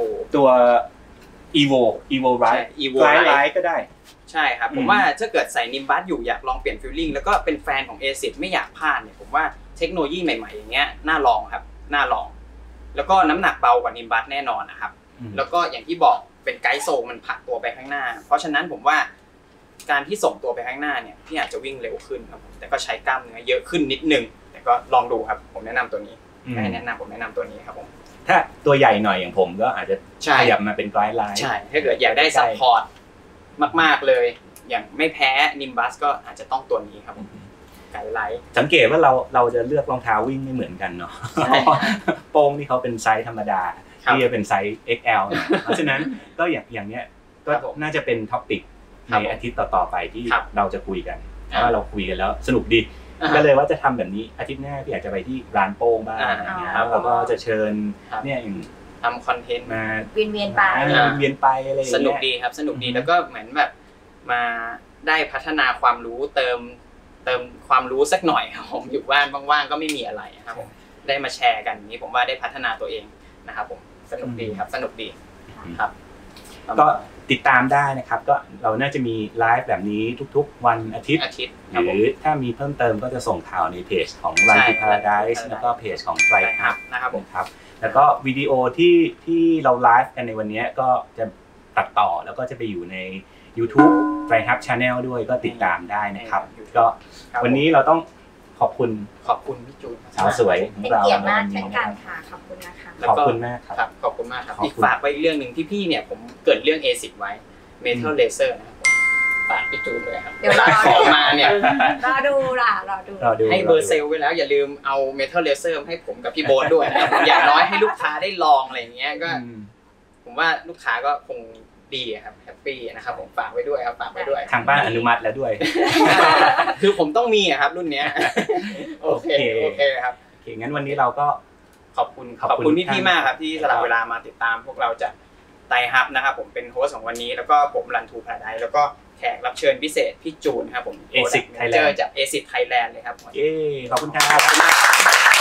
Evo Ride Ride ก็ได้ใช่ครับผมว่าถ้าเกิดใส่นิมบัสอยู่อยากลองเปลี่ยนฟีลลิ่งแล้วก็เป็นแฟนของ ASIC ไม่อยากพลาดเนี่ยผมว่าเทคโนโลยีใหม่ๆอย่างเงี้ยน่าลองครับน่าลองแล้วก็น้ำหนักเบากว่านิมบัสแน่นอนนะครับแล้วก็อย่างที่บอกเป็นไกด์โซมันผลักตัวไปข้างหน้าเพราะฉะนั้นผมว่าการที่ส่งตัวไปข้างหน้าเนี่ยพี่อาจจะวิ่งเร็วขึ้นครับแต่ก็ใช้กล้ามเนื้อเยอะขึ้นนิดนึงแต่ก็ลองดูครับผมแนะนำตัวนี้ให้แนะนำผมแนะนำตัวนี้ครับผมถ้าตัวใหญ่หน่อยอย่างผมก็อาจจะขยับมาเป็นไกด์ไลน์ใช่ถ้าเกิดอยากได้ซัพพอร์ตมากๆเลยอย่างไม่แพ้นิมบัสก็อาจจะต้องตัวนี้ครับผมไกด์ไลน์สังเกตว่าเราจะเลือกรองเท้าวิ่งไม่เหมือนกันเนาะโป้งที่เขาเป็นไซส์ธรรมดาที่จะเป็นไซส์ XL เพราะฉะนั้นก็อย่างเนี้ยก็น่าจะเป็นท็อปิกในอาทิตย์ต่อๆไปที่เราจะคุยกันเพราะว่าเราคุยกันแล้วสนุกดีก็เลยว่าจะทำแบบนี้อาทิตย์หน้าพี่อยากจะไปที่ร้านโป้งบ้างอย่างเงี้ยแล้วก็จะเชิญเนี่ยทำคอนเทนต์มาเวียนไปอะไรสนุกดีครับสนุกดีแล้วก็เหมือนแบบมาได้พัฒนาความรู้เติมความรู้สักหน่อยครับผมอยู่บ้านว่างๆก็ไม่มีอะไรครับผมได้มาแชร์กันนี้ผมว่าได้พัฒนาตัวเองนะครับผมสนุกดีครับสนุกดีครับก็ติดตามได้นะครับก็เราน่าจะมีไลฟ์แบบนี้ทุกๆวันอาทิตย์หรือถ้ามีเพิ่มเติมก็จะส่งข่าวในเพจของ Run to Paradise แล้วก็เพจของ Fly Up นะครับผมครับแล้วก็วิดีโอที่เราไลฟ์กันในวันนี้ก็จะตัดต่อแล้วก็จะไปอยู่ใน YouTube Fly Up Channel ด้วยก็ติดตามได้นะครับก็วันนี้เราต้องขอบคุณพี่จูนสาวสวยของเราเป็นเกียรติมากเช่นกันค่ะขอบคุณนะคะขอบคุณมากครับขอบคุณมากครับอีกฝากไว้เรื่องนึงที่พี่เนี่ยผมเกิดเรื่อง ASIC ไว้ Metal Laser นะครับฝากพี่จูนเลยครับเดี๋ยวเราขอมาเนี่ยรอดูให้เบอร์เซลไว้แล้วอย่าลืมเอา Metal Laser ให้ผมกับพี่โบ๊ทด้วยนะอย่างน้อยให้ลูกค้าได้ลองอะไรอย่างเงี้ยก็ผมว่าลูกค้าก็คงดีครับแฮปปี้นะครับผมฝากไว้ด้วยครับฝากไว้ด้วยทางบ้านอนุมัติแล้วด้วยคือผมต้องมีครับรุ่นนี้โอเคครับโอเคงั้นวันนี้เราก็ขอบคุณพี่ๆมากครับที่สละเวลามาติดตามพวกเราจากไตฮับนะครับผมเป็นโฮสต์ของวันนี้แล้วก็ผมรันทูพาราไดซ์แล้วก็แขกรับเชิญพิเศษพี่จูนครับผม ASIC Thailand จาก ASIC Thailand เลยครับขอบคุณครับ